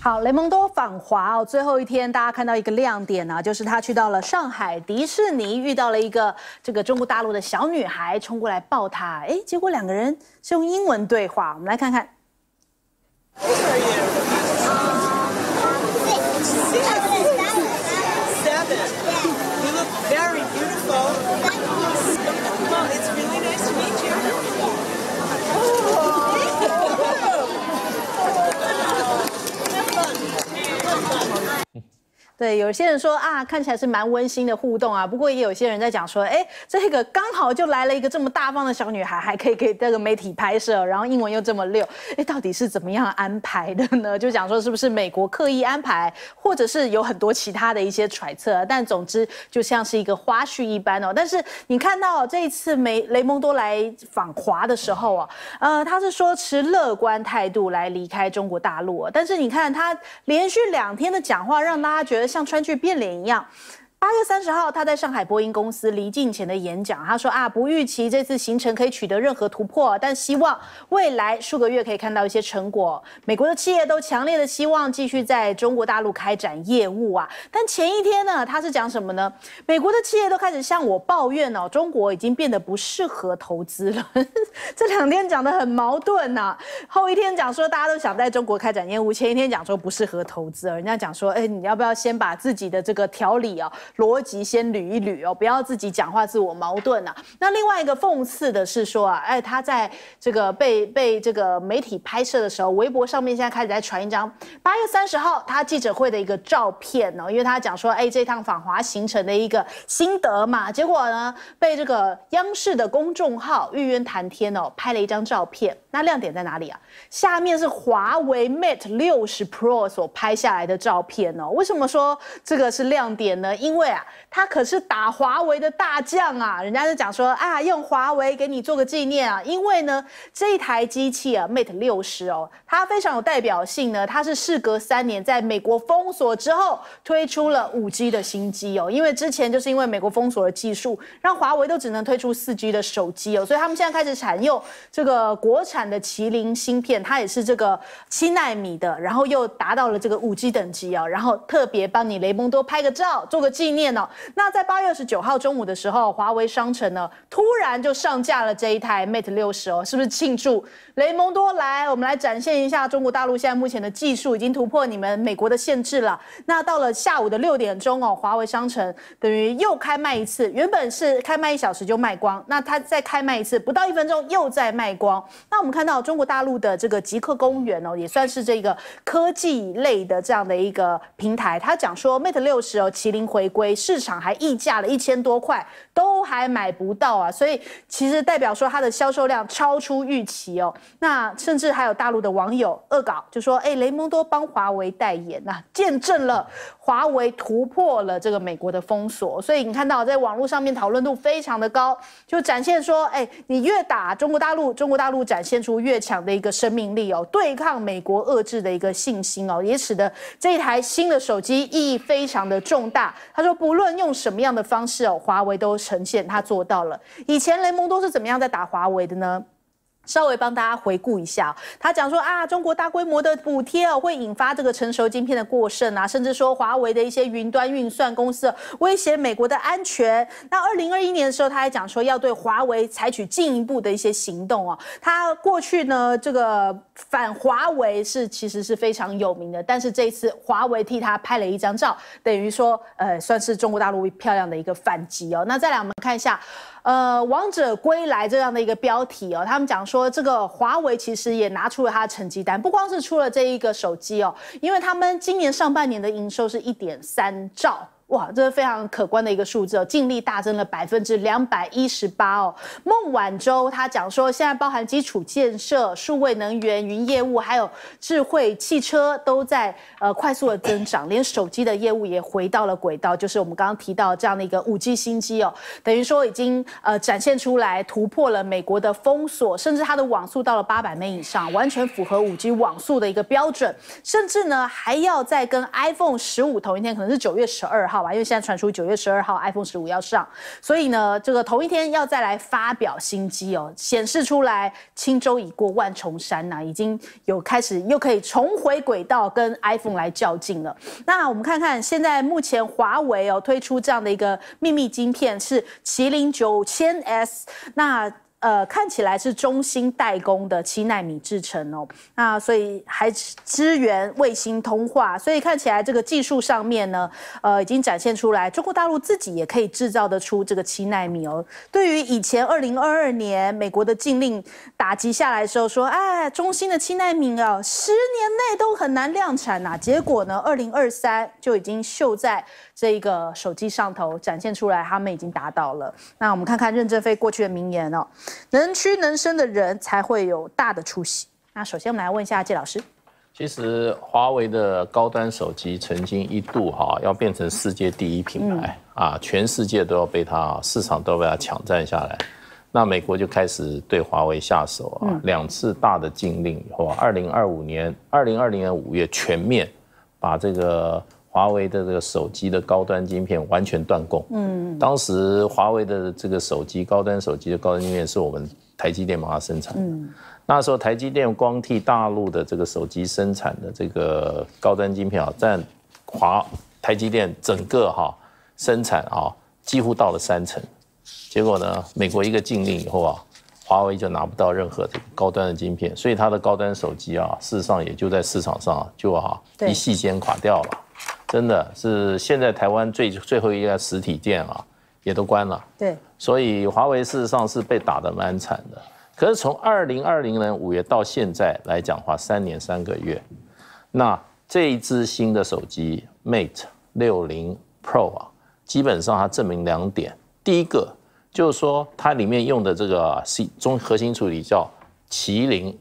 好，雷蒙多访华哦，最后一天大家看到一个亮点啊，就是他去到了上海迪士尼，遇到了一个这个中国大陆的小女孩，冲过来抱他，哎，结果两个人是用英文对话，我们来看看。对，有些人说啊，看起来是蛮温馨的互动啊。不过也有些人在讲说，哎，这个刚好就来了一个这么大方的小女孩，还可以给这个媒体拍摄，然后英文又这么溜，哎，到底是怎么样安排的呢？就讲说是不是美国刻意安排，或者是有很多其他的一些揣测。但总之就像是一个花絮一般哦。但是你看到这一次雷蒙多来访华的时候啊，他是说持乐观态度来离开中国大陆，但是你看他连续2天的讲话，让大家觉得像川剧变脸一样。8月30号，他在上海波音公司离境前的演讲，他说啊，不预期这次行程可以取得任何突破，但希望未来数个月可以看到一些成果。美国的企业都强烈的希望继续在中国大陆开展业务啊。但前一天呢，他是讲什么呢？美国的企业都开始向我抱怨哦，中国已经变得不适合投资了。这2天讲得很矛盾啊。后一天讲说大家都想在中国开展业务，前一天讲说不适合投资，人家讲说，哎，你要不要先把自己的这个条理啊？逻辑先捋一捋哦，不要自己讲话自我矛盾啊。那另外一个讽刺的是说啊，哎，他在这个被这个媒体拍摄的时候，微博上面现在开始在传一张8月30号他记者会的一个照片哦，因为他讲说，哎，这趟访华行程的一个心得嘛，结果呢被这个央视的公众号玉渊谈天哦拍了一张照片。那亮点在哪里啊？下面是华为 Mate 60 Pro 所拍下来的照片哦。为什么说这个是亮点呢？因为啊，他可是打华为的大将啊，人家就讲说啊，用华为给你做个纪念啊。因为呢，这一台机器啊 Mate 60哦，它非常有代表性呢。它是事隔3年，在美国封锁之后推出了5G 的新机哦。因为之前就是因为美国封锁的技术，让华为都只能推出4G 的手机哦，所以他们现在开始采用这个国产的麒麟芯片，它也是这个7奈米的，然后又达到了这个5G 等级哦，然后特别帮你雷蒙多拍个照，做个纪念哦。那在8月29号中午的时候，华为商城呢突然就上架了这一台 Mate 60哦，是不是庆祝雷蒙多来？我们来展现一下中国大陆现在目前的技术已经突破你们美国的限制了。那到了下午的6点钟哦，华为商城等于又开卖一次，原本是开卖1小时就卖光，那它再开卖一次，不到1分钟又再卖光。那我们看到中国大陆的这个极客公园哦，也算是这个科技类的这样的一个平台，他讲说 Mate 60哦，麒麟回归，市场还溢价了1000多块，都还买不到啊，所以其实代表说它的销售量超出预期哦。那甚至还有大陆的网友恶搞，就说哎，雷蒙多帮华为代言啊，见证了华为突破了这个美国的封锁。所以你看到在网络上面讨论度非常的高，就展现说，哎，你越打中国大陆，中国大陆展现出越强的一个生命力哦，对抗美国遏制的一个信心哦，也使得这一台新的手机意义非常的重大。他说，不论用什么样的方式哦，华为都呈现他做到了。以前雷蒙多是怎么样在打华为的呢？稍微帮大家回顾一下，他讲说啊，中国大规模的补贴哦，会引发这个成熟晶片的过剩啊，甚至说华为的一些云端运算公司威胁美国的安全。那2021年的时候，他还讲说要对华为采取进一步的一些行动哦。他过去呢，这个反华为其实是非常有名的，但是这一次华为替他拍了一张照，等于说算是中国大陆漂亮的一个反击哦。那再来我们看一下。王者归来这样的一个标题哦，他们讲说这个华为其实也拿出了它的成绩单，不光是出了这一个手机哦，因为他们今年上半年的营收是1.3兆。哇，这是非常可观的一个数字哦，净利大增了218%哦。孟晚舟他讲说，现在包含基础建设、数位能源、云业务，还有智慧汽车都在快速的增长，连手机的业务也回到了轨道，就是我们刚刚提到这样的一个5G 新机哦，等于说已经展现出来，突破了美国的封锁，甚至它的网速到了800M 以上，完全符合5G 网速的一个标准，甚至呢还要再跟 iPhone 15同一天，可能是9月12号。 号吧，因为现在传出9月12号 iPhone 15要上，所以呢，这个同一天要再来发表新机哦，显示出来轻舟已过万重山呐，已经有开始又可以重回轨道，跟 iPhone 来较劲了。那我们看看现在目前华为哦推出这样的一个秘密晶片是麒麟9000S， 那看起来是中芯代工的7奈米制程哦，那所以还支援卫星通话，所以看起来这个技术上面呢，已经展现出来，中国大陆自己也可以制造得出这个7奈米哦。对于以前2022年美国的禁令打击下来的时候说，哎，中芯的7奈米啊，10年内都很难量产呐，结果呢，2023就已经秀在这个手机上头展现出来，他们已经达到了。那我们看看任正非过去的名言哦。能屈能伸的人才会有大的出息。那首先我们来问一下介老师， 其实华为的高端手机曾经一度要变成世界第一品牌啊，全世界都要被它市场都被它抢占下来。那美国就开始对华为下手啊，2次大的禁令以后，2020年5月全面把这个华为的这个手机的高端晶片完全断供。当时华为的这个手机高端手机的高端晶片是我们台积电帮它生产的。那时候台积电光替大陆的这个手机生产的这个高端晶片占台积电整个生产几乎到了30%。结果呢，美国一个禁令以后华为就拿不到任何这个高端的晶片，所以它的高端手机事实上也就在市场上就一夕间垮掉了。真的是现在台湾最后一家实体店也都关了。对，所以华为事实上是被打得蛮惨的。可是从2020年5月到现在来讲的话，3年3个月，那这一支新的手机 Mate 60 Pro 基本上它证明2点。第一个就是说它里面用的这个核心处理叫麒麟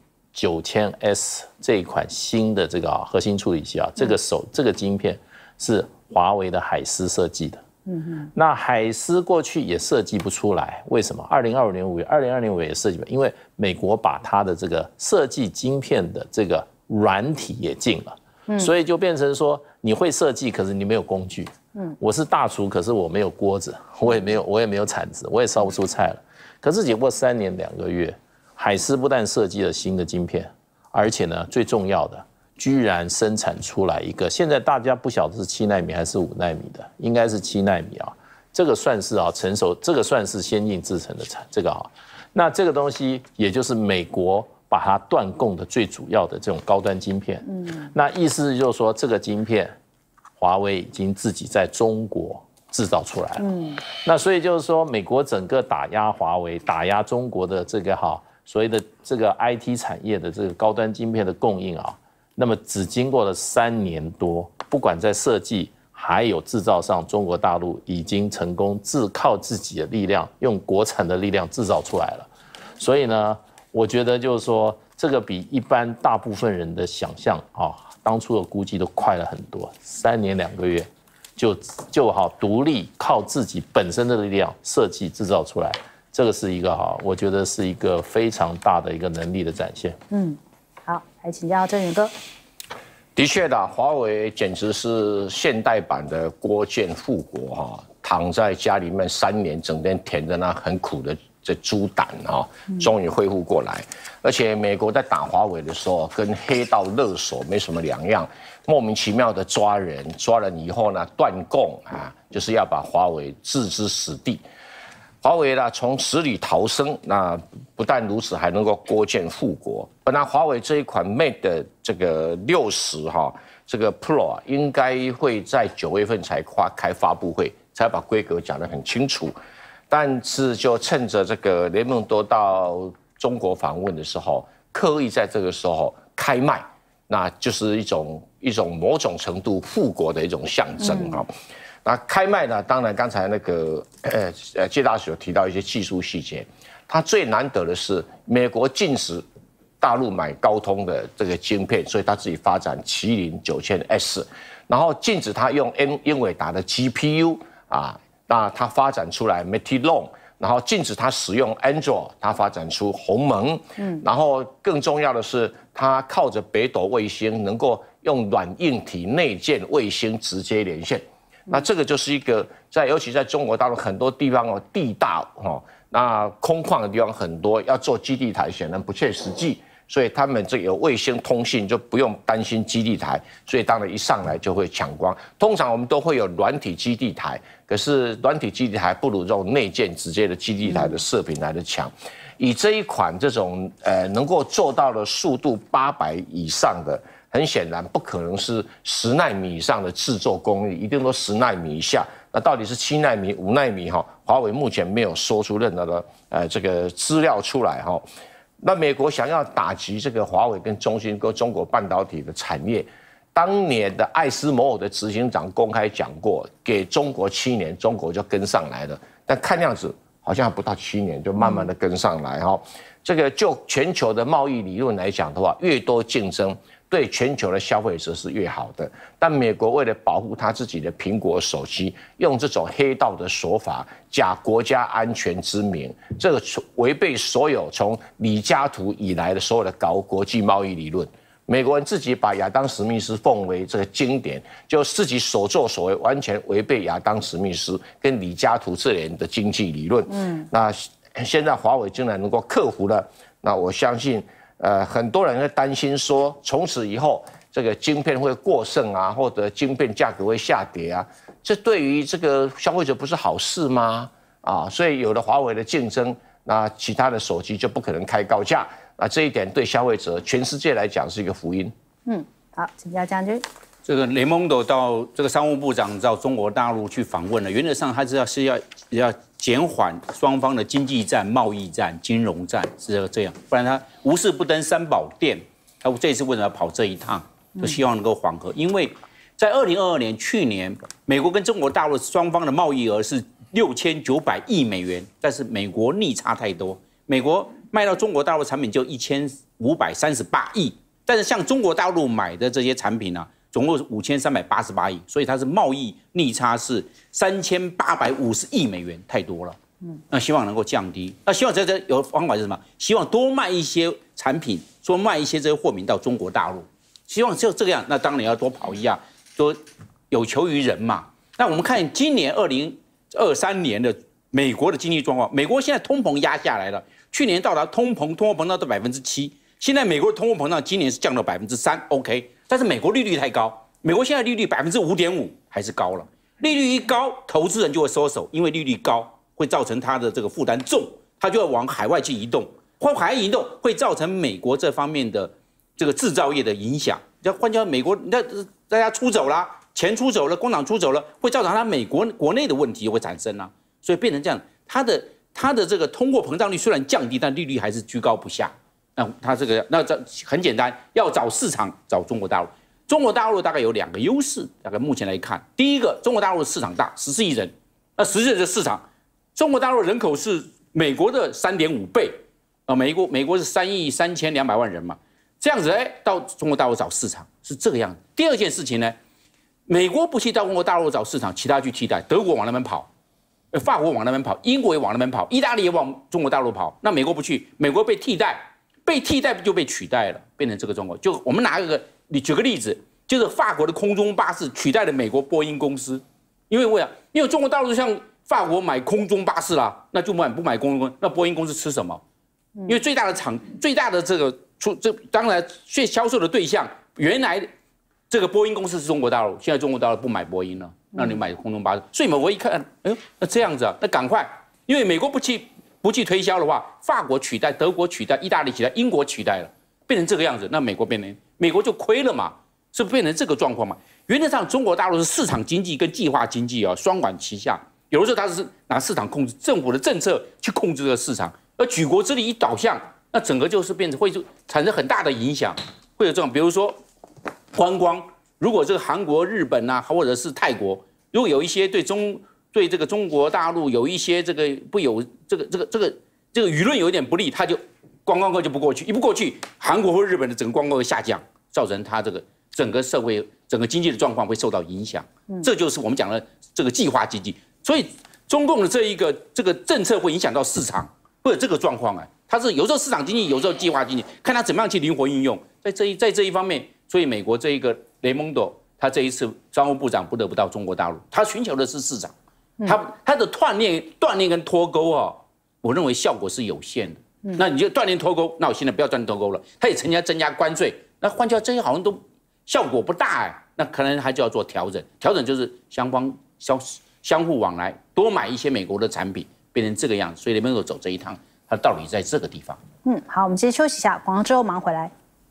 9000S 这一款新的这个核心处理器这个晶片是华为的海思设计的。那海思过去也设计不出来，为什么？2022年5月也设计不出来，因为美国把它的这个设计晶片的这个软体也禁了，所以就变成说你会设计，可是你没有工具。我是大厨，可是我没有锅子，我也没有铲子，我也烧不出菜了。可是经过3年2个月，海思不但设计了新的晶片，而且呢，最重要的，居然生产出来一个，现在大家不晓得是7奈米还是5奈米的，应该是7奈米这个算是成熟，这个算是先进制程的那这个东西也就是美国把它断供的最主要的这种高端晶片。那意思就是说这个晶片，华为已经自己在中国制造出来了。那所以就是说，美国整个打压华为，打压中国的这个所谓的这个 IT 产业的这个高端晶片的供应那么只经过了3年多，不管在设计还有制造上，中国大陆已经成功靠自己的力量，用国产的力量制造出来了。所以呢，我觉得就是说，这个比一般大部分人的想象当初的估计都快了很多。3年2个月就独立靠自己本身的力量设计制造出来，这个是一个我觉得是一个非常大的一个能力的展现。 好，来请教郑源哥。 的确的，华为简直是现代版的郭建复国躺在家里面3年，整天舔着那很苦的这猪胆终于恢复过来。而且美国在打华为的时候，跟黑道勒索没什么两样，莫名其妙的抓人以后呢，断供就是要把华为置之死地。华为呢从死里逃生，那不但如此，还能够郭建复国。本来华为这一款 Mate 的这个60这个 Pro 应该会在9月份才开发布会，才把规格讲得很清楚。但是就趁着这个雷蒙多到中国访问的时候，刻意在这个时候开卖，那就是一种某种程度复国的一种象征那开卖呢，当然刚才那个谢大使有提到一些技术细节，它最难得的是美国禁止大陆买高通的这个晶片，所以他自己发展麒麟9000S，然后禁止他用英伟达的 GPU 那他发展出来 Metilon， 然后禁止他使用 Android， 他发展出鸿蒙，然后更重要的是，他靠着北斗卫星能够用软硬体内建卫星直接连线。 那这个就是一个尤其在中国大陆很多地方地大那空旷的地方很多，要做基地台显然不切实际。所以他们这有卫星通信就不用担心基地台，所以当然一上来就会抢光。通常我们都会有软体基地台，可是软体基地台不如这种内建直接的基地台的射频来的强。以这一款这种能够做到的速度800以上的，很显然不可能是10奈米以上的制作工艺，一定都10奈米以下。那到底是7奈米、5奈米华为目前没有说出任何的这个资料出来那美国想要打击这个华为跟中芯跟中国半导体的产业，当年的艾斯摩尔的执行长公开讲过，给中国7年，中国就跟上来了。但看样子好像还不到7年，就慢慢的跟上来这个就全球的贸易理论来讲的话，越多竞争，对全球的消费者是越好的。但美国为了保护他自己的苹果手机，用这种黑道的手法，假国家安全之名，这个违背所有从李嘉图以来的所有的国际贸易理论。美国人自己把亚当·史密斯奉为这个经典，就自己所作所为完全违背亚当·史密斯跟李嘉图这人的经济理论。那现在华为竟然能够克服了，那我相信。很多人会担心说，从此以后这个晶片会过剩啊，或者晶片价格会下跌啊，这对于这个消费者不是好事吗？所以有了华为的竞争，那其他的手机就不可能开高价，那这一点对消费者全世界来讲是一个福音。 好，请教将军。 这个雷蒙多到这个商务部长到中国大陆去访问了，原则上他是要减缓双方的经济战、贸易战、金融战，是这样，不然他无事不登三宝殿。他这次为什么要跑这一趟？就希望能够缓和，因为在2022年去年，美国跟中国大陆双方的贸易额是6900亿美元，但是美国逆差太多，美国卖到中国大陆产品就1538亿，但是向中国大陆买的这些产品呢？总共是5388亿，所以它是贸易逆差是3850亿美元，太多了。那希望能够降低。那希望这有方法是什么？希望多卖一些产品，多卖一些这些货品到中国大陆。希望就这个样，那当然要多跑一下，多有求于人嘛。那我们看今年2023年的美国的经济状况，美国现在通膨压下来了，去年到达通货膨胀到7%，现在美国的通货膨胀今年是降到3%，OK。但是美国利率太高，美国现在利率5.5%还是高了。利率一高，投资人就会收手，因为利率高会造成他的这个负担重，他就要往海外去移动。往海外移动会造成美国这方面的这个制造业的影响。要换句话，美国大家出走啦，钱出走了，工厂出走了，会造成他美国国内的问题会产生啊。所以变成这样，他的这个通货膨胀率虽然降低，但利率还是居高不下。那这很简单，要找市场，找中国大陆。中国大陆大概有2个优势，大概目前来看，第一个，中国大陆的市场大，14亿人，那14亿人的市场，中国大陆人口是美国的3.5倍，美国是3亿3200万人嘛，这样子到中国大陆找市场是这个样子。第二件事情呢，美国不去到中国大陆找市场，其他去替代，德国往那边跑，法国往那边跑，英国也往那边跑，意大利也往中国大陆跑，那美国不去，美国被替代。被替代就被取代了，变成这个状况。就我们你举个例子，就是法国的空中巴士取代了美国波音公司，因为中国大陆向法国买空中巴士啦，那就不买空中，那波音公司吃什么？因为最大的当然销售的对象，原来这个波音公司是中国大陆，现在中国大陆不买波音了，那你买空中巴士，所以美国一看，那这样子啊，那赶快，因为美国不去推销的话，法国取代，德国取代，意大利取代，英国取代了，变成这个样子，那美国就亏了嘛，是不是变成这个状况嘛？原则上，中国大陆是市场经济跟计划经济双管齐下，有的时候它是拿市场控制，政府的政策去控制这个市场，而举国之力一导向，那整个就是变成会产生很大的影响，会有这种，比如说观光，如果这个韩国、日本啊，或者是泰国，如果有一些对这个中国大陆有一些这个舆论有一点不利，他就观光客就不过去，一不过去，韩国或日本的整个观光会下降，造成他这个整个社会、整个经济的状况会受到影响。这就是我们讲的这个计划经济。所以中共的这个政策会影响到市场，会有这个状况啊。它是有时候市场经济，有时候计划经济，看它怎么样去灵活运用。在这一方面，所以美国这一个雷蒙多他这一次商务部长不得不到中国大陆，他寻求的是市场，他的锻炼跟脱钩哦，我认为效果是有限的。那你就锻炼脱钩，那我现在不要锻炼脱钩了，他也增加关税，那换句话这些好像都效果不大哎，那可能还就要做调整，调整就是双方相互往来，多买一些美国的产品，变成这个样子，所以能够走这一趟，它道理在这个地方。 好，我们先休息一下，广告之后马上回来。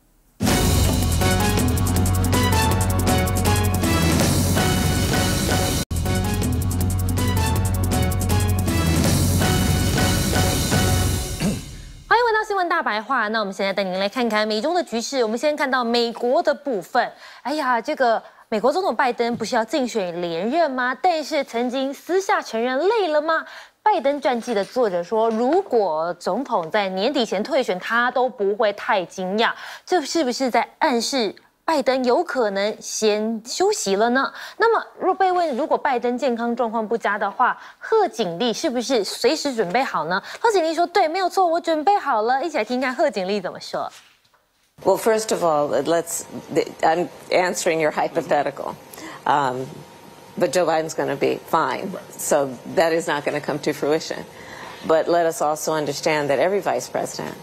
新闻大白话，那我们现在带您来看看美中的局势。我们先看到美国的部分。哎呀，这个美国总统拜登不是要竞选连任吗？但是曾经私下承认累了吗？拜登传记的作者说，如果总统在年底前退选，他都不会太惊讶。这是不是在暗示拜登有可能先休息了呢？那么，若被问如果拜登健康状况不佳的话，贺锦丽是不是随时准备好呢？贺锦丽说：“对，没有错，我准备好了。”一起来听看贺锦丽怎么说。 Well, first of all, I'm answering your hypothetical. But Joe Biden's going to be fine. So that is not going to come to fruition. But let us also understand that every vice president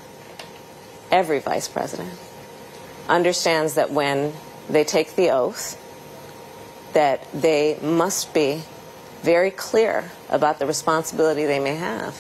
understands that when they take the oath, that they must be very clear about the responsibility they may have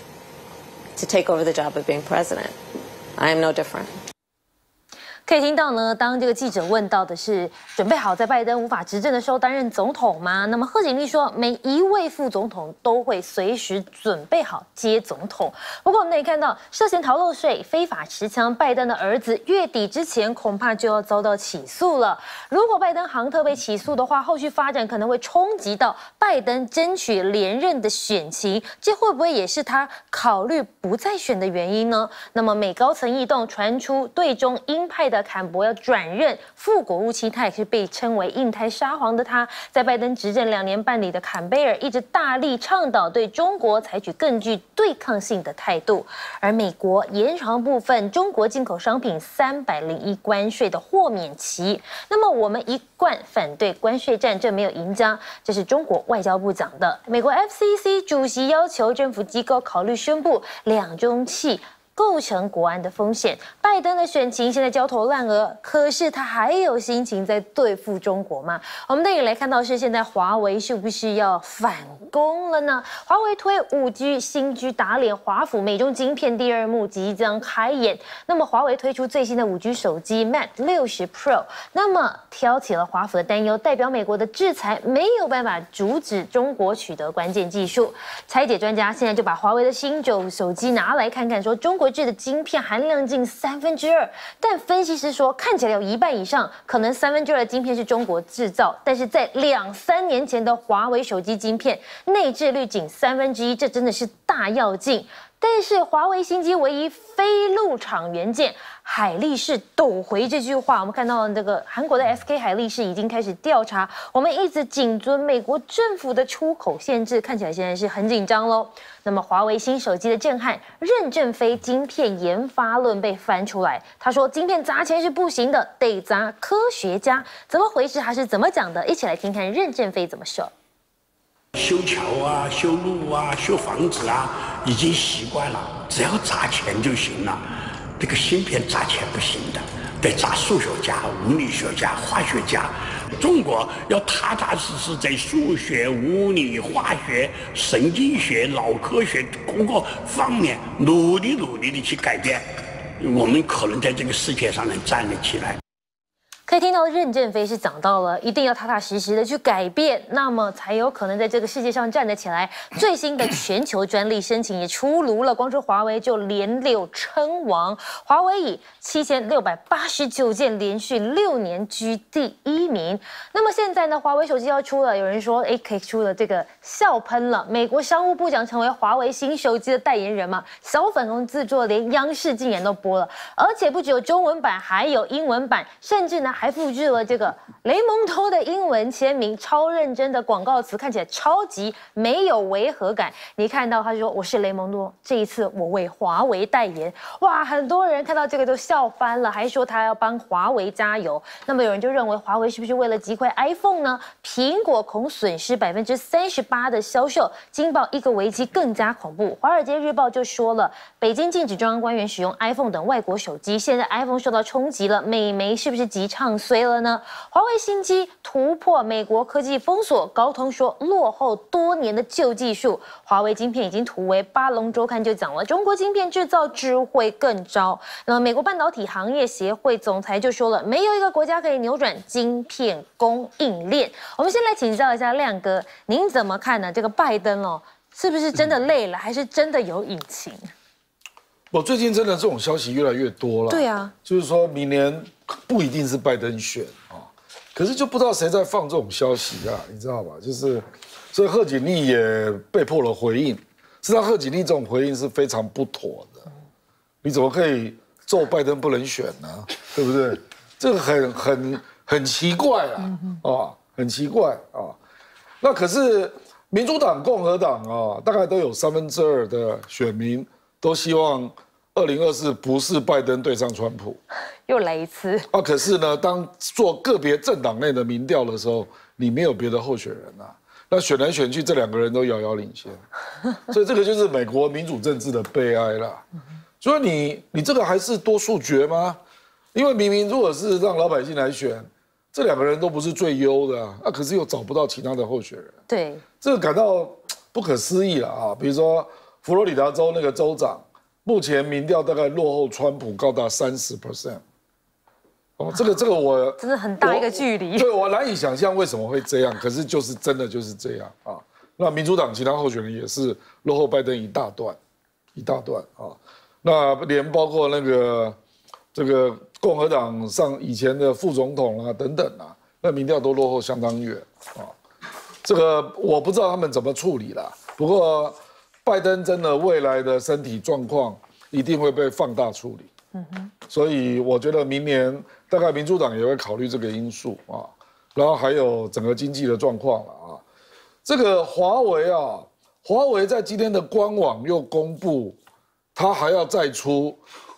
to take over the job of being president. I am no different. 可以听到呢，当这个记者问到的是准备好在拜登无法执政的时候担任总统吗？那么贺锦丽说，每一位副总统都会随时准备好接总统。不过我们可以看到，涉嫌逃漏税、非法持枪，拜登的儿子月底之前恐怕就要遭到起诉了。如果拜登杭特被起诉的话，后续发展可能会冲击到拜登争取连任的选情，这会不会也是他考虑不再选的原因呢？那么美高层异动传出，对中鹰派的坎伯要转任副国务卿，他也是被称为印太沙皇的他，在拜登执政2年半里的坎贝尔一直大力倡导对中国采取更具对抗性的态度，而美国延长部分中国进口商品301关税的豁免期。那么我们一贯反对关税战，这没有赢家，这是中国外交部讲的。美国 FCC 主席要求政府机构考虑宣布2中器构成国安的风险。拜登的选情现在焦头烂额，可是他还有心情在对付中国吗？我们这里来看到是现在华为是不是要反攻了呢？华为推5G 新居打脸华府，美中晶片第2幕即将开演。那么华为推出最新的5G 手机 Mate 60 Pro， 那么挑起了华府的担忧，代表美国的制裁没有办法阻止中国取得关键技术。拆解专家现在就把华为的新手机拿来看看，说中国制的晶片含量近2/3，但分析师说看起来有1半以上，可能2/3的晶片是中国制造，但是在2-3年前的华为手机晶片内置率仅1/3，这真的是大跃进。但是华为新机唯一非陆厂元件海力士抖回这句话，我们看到这个韩国的 SK 海力士已经开始调查，我们一直谨遵美国政府的出口限制，看起来现在是很紧张喽。那么华为新手机的震撼，任正非晶片研发论被翻出来，他说晶片砸钱是不行的，得砸科学家。怎么回事？他是怎么讲的？一起来听看任正非怎么说。 修桥啊，修路啊，修房子啊，已经习惯了，只要砸钱就行了。这个芯片砸钱不行的，得砸数学家、物理学家、化学家。中国要踏踏实实在数学、物理、化学、神经学、脑科学各个方面努力的去改变，我们可能在这个世界上能站得起来。 可以听到任正非是讲到了一定要踏踏实实的去改变，那么才有可能在这个世界上站得起来。最新的全球专利申请也出炉了，光是华为就连6称王，华为以7689件连续6年居第1名。那么现在呢，华为手机要出了，有人说可以出了这个笑喷了，美国商务部长成为华为新手机的代言人嘛，小粉红制作，连央视竟然都播了，而且不只有中文版，还有英文版，甚至呢还复制了这个雷蒙多的英文签名，超认真的广告词，看起来超级没有违和感。你看到他就说我是雷蒙多，这一次我为华为代言，哇，很多人看到这个都笑翻了，还说他要帮华为加油。那么有人就认为华为是不是为了击溃 iPhone 呢？苹果恐损失38%的销售，惊爆一个危机更加恐怖。华尔街日报就说了，北京禁止中央官员使用 iPhone 等外国手机，现在 iPhone 受到冲击了，美媒是不是急唱衰了呢？华为新机突破美国科技封锁，高通说落后多年的旧技术，华为晶片已经突围。巴龙周刊就讲了，中国晶片制造智慧更招。那么美国半导体行业协会总裁就说了，没有一个国家可以扭转晶片供应链。我们先来请教一下亮哥，您怎么看呢？这个拜登哦，是不是真的累了，还是真的有隐情？ 我最近真的这种消息越来越多了。 对啊， 就是说明年不一定是拜登选啊，可是就不知道谁在放这种消息啊，你知道吧？就是所以贺锦丽也被迫了回应。实际上，贺锦丽这种回应是非常不妥的。你怎么可以咒拜登不能选呢？对不对？这个很奇怪啊，很奇怪啊。那可是民主党、共和党啊，大概都有2/3的选民都希望2024不是拜登对上川普。 又来一次啊！可是呢，当做个别政党内的民调的时候，你没有别的候选人啊。那选来选去，这2个人都遥遥领先，所以这个就是美国民主政治的悲哀啦。所以你这个还是多数决吗？因为明明如果是让老百姓来选，这2个人都不是最优的啊，可是又找不到其他的候选人， 对， 这个感到不可思议了啊！比如说佛罗里达州那个州长，目前民调大概落后川普高达30%。哦，这个我真的很大一个距离， 对我难以想象为什么会这样，可是就是真的就是这样啊。那民主党其他候选人也是落后拜登一大段啊。那连包括这个共和党上以前的副总统啊等等啊，那民调都落后相当远啊。这个我不知道他们怎么处理啦。不过拜登真的未来的身体状况一定会被放大处理。所以我觉得明年大概民主党也会考虑这个因素啊，然后还有整个经济的状况了啊。这个华为在今天的官网又公布，它还要再出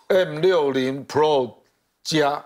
M60 Pro 加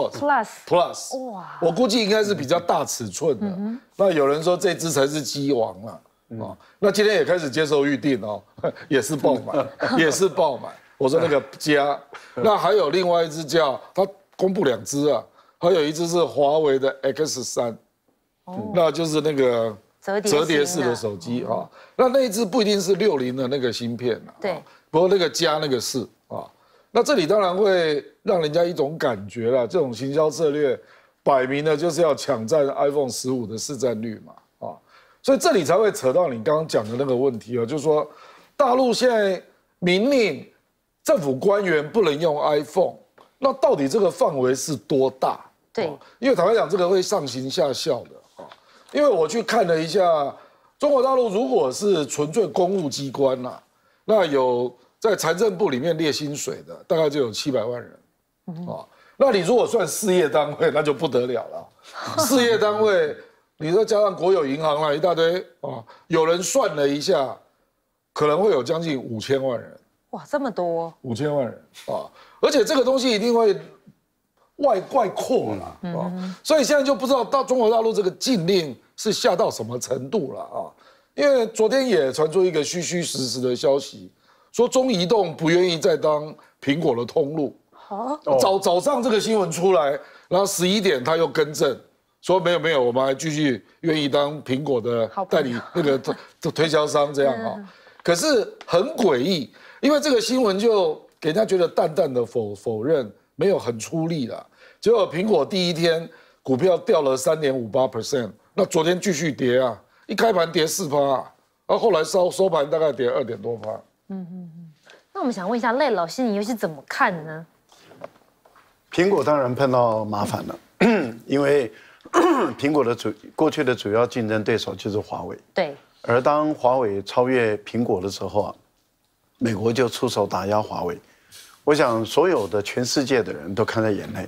Plus， 哇，我估计应该是比较大尺寸的。那有人说这只才是机王了啊，那今天也开始接受预定哦，也是爆满。我说那个加，那还有另外一只叫它公布2只啊，还有一只是华为的 X3，那就是那个折叠式的手机啊。那一只不一定是60的那个芯片啊， 对， 不过那个加那个是啊。那这里当然会让人家一种感觉啦，这种行销策略摆明了就是要抢占 iPhone 15的市占率嘛啊，所以这里才会扯到你刚刚讲的那个问题啊，就是说大陆现在明令政府官员不能用 iPhone， 那到底这个范围是多大？ 对， 因为坦白讲，这个会上行下效的啊。因为我去看了一下，中国大陆如果是纯粹公务机关呐，那有在财政部里面列薪水的，大概就有700万人啊。那你如果算事业单位，那就不得了了。事业单位，你再加上国有银行啦，一大堆啊，有人算了一下，可能会有将近5000万人。 哇，这么多 ，5000万人啊！而且这个东西一定会外扩了啊，所以现在就不知道到中国大陆这个禁令是下到什么程度了啊！因为昨天也传出一个虚虚实实的消息，说中移动不愿意再当苹果的通路。早上这个新闻出来，然后11点他又更正，说没有，我们还继续愿意当苹果的代理那个推销商这样啊。可是很诡异。因为这个新闻就给人家觉得淡淡的否认，没有很出力了。结果苹果第一天股票掉了3.58%，那昨天继续跌啊，一开盘跌4%啊，然后后来收盘大概跌2点多%。 那我们想问一下赖老师，你又是怎么看呢？ 苹果当然碰到麻烦了，因为苹果的过去的主要竞争对手就是华为。 对。 而当华为超越苹果的时候啊，美国就出手打压华为，我想所有的全世界的人都看在眼内，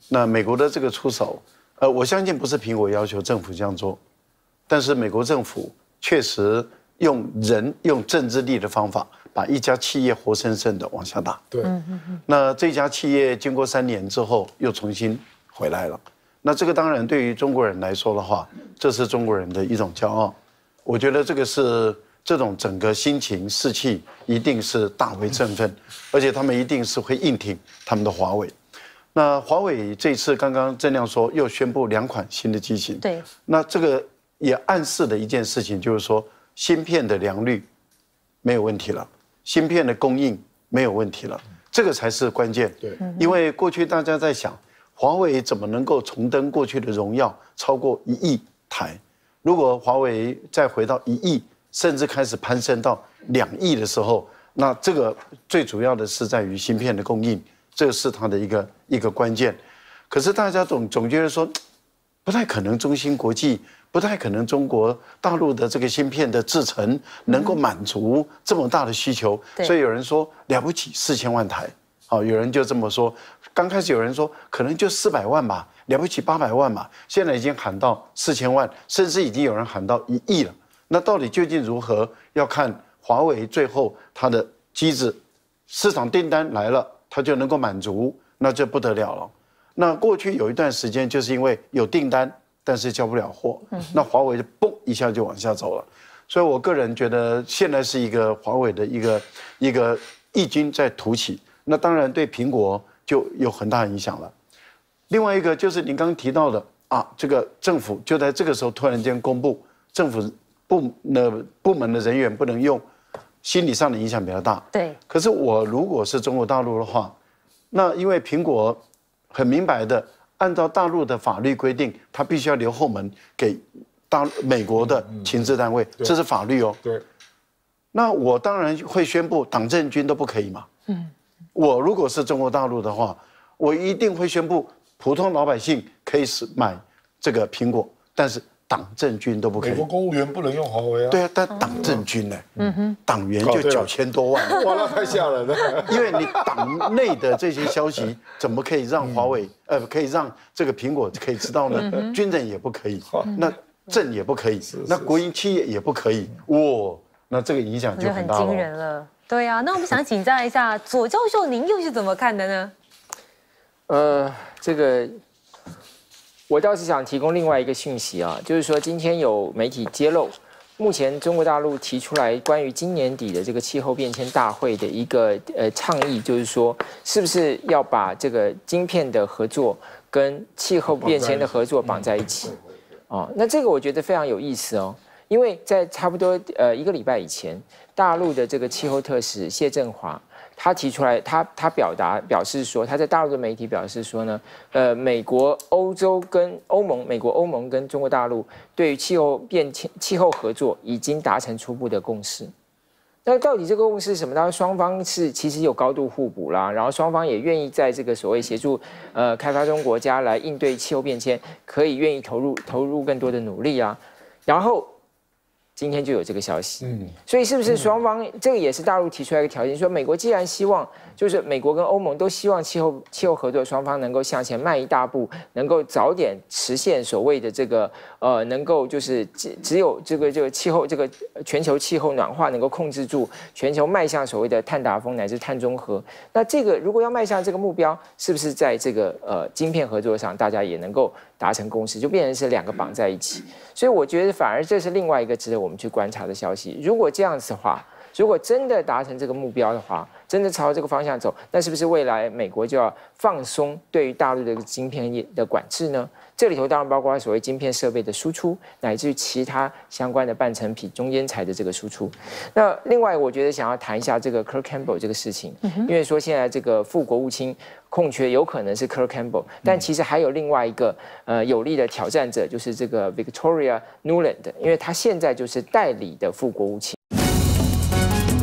那美国的这个出手，我相信不是苹果要求政府这样做，但是美国政府确实用政治力的方法，把一家企业活生生的往下打。 对， 那这家企业经过3年之后又重新回来了。那这个当然对于中国人来说的话，这是中国人的一种骄傲。我觉得这个是这种整个心情士气一定是大为振奋，而且他们一定是会硬挺他们的华为。那华为这次刚刚郑亮说又宣布2款新的机型， 对， 那这个也暗示的一件事情就是说，芯片的良率没有问题了，芯片的供应没有问题了，这个才是关键。 对， 因为过去大家在想，华为怎么能够重登过去的荣耀，超过1亿台？如果华为再回到1亿，甚至开始攀升到2亿的时候，那这个最主要的是在于芯片的供应。这是它的一个关键，可是大家总觉得说，不太可能中芯国际，不太可能中国大陆的这个芯片的制程能够满足这么大的需求，所以有人说了不起4000万台，好，有人就这么说。刚开始有人说可能就400万吧，了不起800万嘛，现在已经喊到4000万，甚至已经有人喊到1亿了。那到底究竟如何？要看华为最后它的机制，市场订单来了。它就能够满足，那就不得了了。那过去有一段时间，就是因为有订单，但是交不了货，那华为就嘣一下就往下走了。所以我个人觉得，现在是一个华为的一个异军在突起，那当然对苹果就有很大影响了。另外一个就是您刚刚提到的啊，这个政府就在这个时候突然间公布，政府部门的人员不能用。心理上的影响比较大， 对。 可是我如果是中国大陆的话，那因为苹果很明白的按照大陆的法律规定，它必须要留后门给美国的情治单位，这是法律哦。 对。 那我当然会宣布党政军都不可以嘛。我如果是中国大陆的话，我一定会宣布普通老百姓可以买这个苹果，但是党政军都不可以。 美国公务员不能用华为啊。 对啊，但党政军呢？党员就9000多万。 哇，那太吓人了。 因为你党内的这些消息，怎么可以让华为可以让这个苹果可以知道呢？军人也不可以，那政也不可以，那国营企业也不可以。哇，那这个影响就很大了。 很惊人了。对啊，那我们想请教一下左教授，您又是怎么看的呢？ 这个。我倒是想提供另外一个讯息啊，就是说今天有媒体揭露，目前中国大陆提出来关于今年底的这个气候变迁大会的一个倡议，就是说是不是要把这个晶片的合作跟气候变迁的合作绑在一起？哦，那这个我觉得非常有意思哦，因为在差不多1个礼拜以前，大陆的这个气候特使谢振华。他提出来，他表示说，他在大陆的媒体表示说呢，美国、欧洲跟欧盟，美国、欧盟跟中国大陆对于气候合作已经达成初步的共识。那到底这个共识是什么呢？双方是其实有高度互补啦，然后双方也愿意在这个所谓协助开发中国家来应对气候变迁，可以愿意投入更多的努力啊，然后。今天就有这个消息，所以是不是双方这个也是大陆提出来一个条件，说美国既然希望，就是美国跟欧盟都希望气候合作双方能够向前迈一大步，能够早点实现所谓的这个能够就是只有这个气候这个全球气候暖化能够控制住，全球迈向所谓的碳达峰乃至碳中和。那这个如果要迈向这个目标，是不是在这个晶片合作上大家也能够达成共识，就变成是2个绑在一起？所以我觉得反而这是另外一个值得我们去观察的消息。如果这样子的话，如果真的达成这个目标的话，真的朝这个方向走，那是不是未来美国就要放松对于大陆的晶片业的管制呢？这里头当然包括所谓晶片设备的输出，乃至于其他相关的半成品、中间材的这个输出。那另外，我觉得想要谈一下这个 Kirk Campbell 这个事情，因为说现在这个副国务卿空缺有可能是 Kirk Campbell， 但其实还有另外一个有力的挑战者，就是这个 Victoria Nuland， 因为他现在就是代理的副国务卿。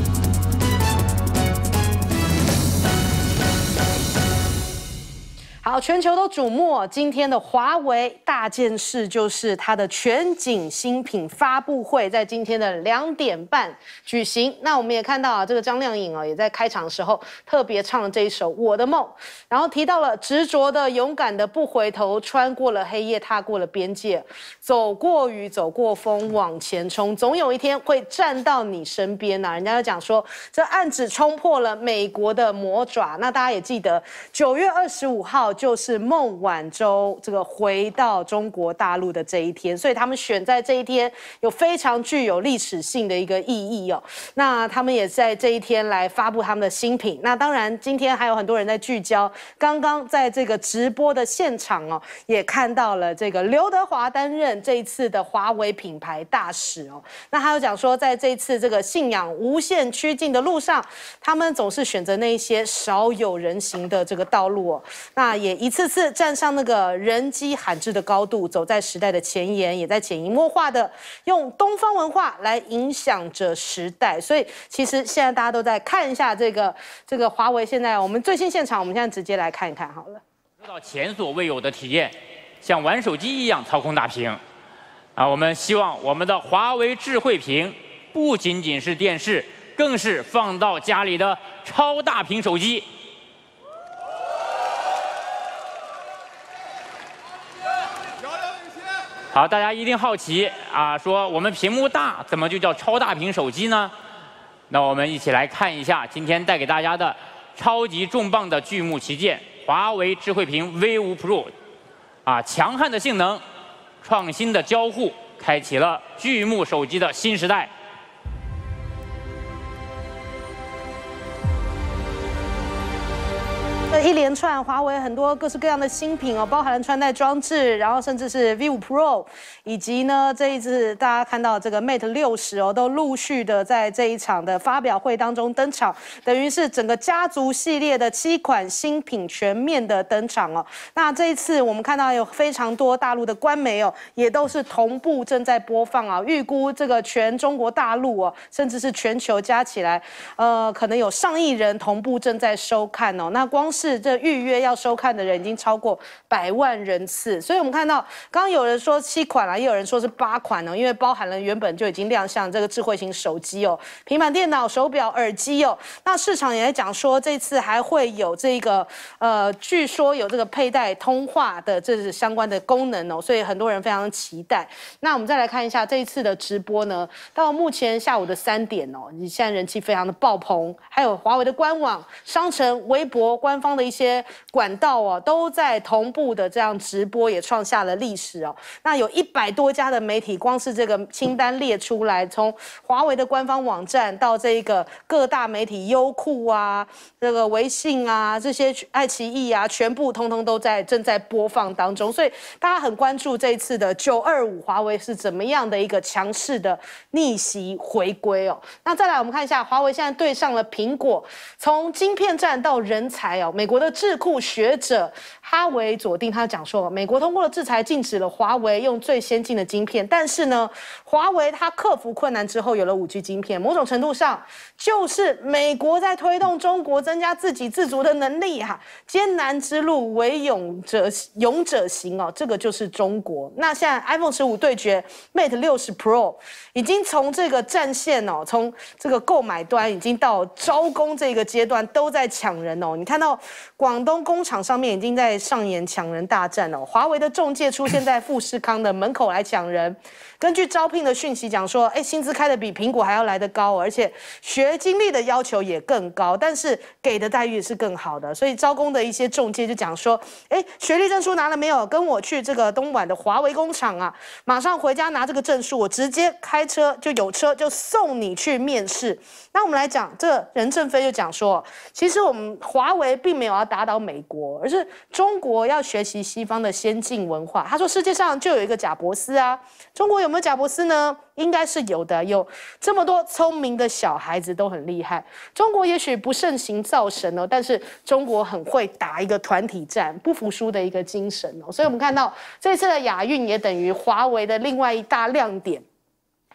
好， 好，全球都瞩目今天的华为大件事，就是它的全景新品发布会，在今天的2点半举行。那我们也看到啊，这个张靓颖也在开场的时候特别唱了这一首《我的梦》，然后提到了执着的、勇敢的不回头，穿过了黑夜，踏过了边界，走过雨，走过风，往前冲，总有一天会站到你身边呐。人家就讲说，这暗指冲破了美国的魔爪。那大家也记得9月25号。就是孟晚舟这个回到中国大陆的这一天，所以他们选在这一天有非常具有历史性的一个意义哦。那他们也在这一天来发布他们的新品。那当然，今天还有很多人在聚焦。刚刚在这个直播的现场哦，也看到了这个刘德华担任这一次的华为品牌大使哦。那他有讲说，在这一次这个信仰无限趋近的路上，他们总是选择那一些少有人行的这个道路哦。那也一次次站上那个人迹罕至的高度，走在时代的前沿，也在潜移默化的用东方文化来影响着时代。所以其实现在大家都在看一下这个华为。现在我们最新现场，我们现在直接来看一看好了。 得到前所未有的体验，像玩手机一样操控大屏。我们希望我们的华为智慧屏不仅仅是电视，更是放到家里的超大屏手机。好，大家一定好奇啊，说我们屏幕大，怎么就叫超大屏手机呢？那我们一起来看一下今天带给大家的超级重磅的巨幕旗舰——华为智慧屏 V5 Pro。强悍的性能，创新的交互，开启了巨幕手机的新时代。 一连串华为很多各式各样的新品哦，包含了穿戴装置，然后甚至是 V5 Pro， 以及呢这一次大家看到这个 Mate 60哦，都陆续的在这一场的发表会当中登场，等于是整个家族系列的7款新品全面的登场哦。那这一次我们看到有非常多大陆的官媒哦，也都是同步正在播放啊，预估这个全中国大陆哦，甚至是全球加起来，可能有上亿人同步正在收看哦。那光是这预约要收看的人已经超过100万人次，所以我们看到刚刚有人说7款啦，也有人说是8款哦，因为包含了原本就已经亮相这个智慧型手机哦、平板电脑、手表、耳机哦。那市场也在讲说，这次还会有这个据说有这个佩戴通话的这是相关的功能哦，所以很多人非常期待。那我们再来看一下这一次的直播呢，到目前下午的3点哦，你现在人气非常的爆棚，还有华为的官网、商城、微博官方的一些管道哦，都在同步的这样直播，也创下了历史哦。那有100多家的媒体，光是这个清单列出来，从华为的官方网站到这个各大媒体优酷啊、这个微信啊、这些爱奇艺啊，全部通通都正在播放当中。所以大家很关注这一次的925华为是怎么样的一个强势的逆袭回归哦。那再来我们看一下，华为现在对上了苹果，从晶片战到人才哦，美国的智库学者哈维佐定他讲说，美国通过了制裁，禁止了华为用最先进的晶片，但是呢，华为它克服困难之后有了5G 晶片，某种程度上就是美国在推动中国增加自给自足的能力哈。艰难之路唯勇者行哦，这个就是中国。那现在 iPhone 15对决 Mate 60 Pro 已经从这个战线哦，从这个购买端已经到招工这个阶段，都在抢人哦。你看到广东工厂上面已经在上演抢人大战哦，华为的中介出现在富士康的门口来抢人。根据招聘的讯息讲说，薪资开的比苹果还要来得高，而且学经历的要求也更高，但是给的待遇是更好的。所以招工的一些中介就讲说，学历证书拿了没有？跟我去这个东莞的华为工厂啊，马上回家拿这个证书，我直接开车就有车就送你去面试。那我们来讲，这任正非就讲说，其实我们华为并没有要打倒美国，而是中国要学习西方的先进文化。他说世界上就有一个贾伯斯啊，中国有没有贾伯斯呢？应该是有的，有这么多聪明的小孩子都很厉害。中国也许不盛行造神哦，但是中国很会打一个团体战，不服输的一个精神哦。所以我们看到这次的亚运也等于华为的另外一大亮点。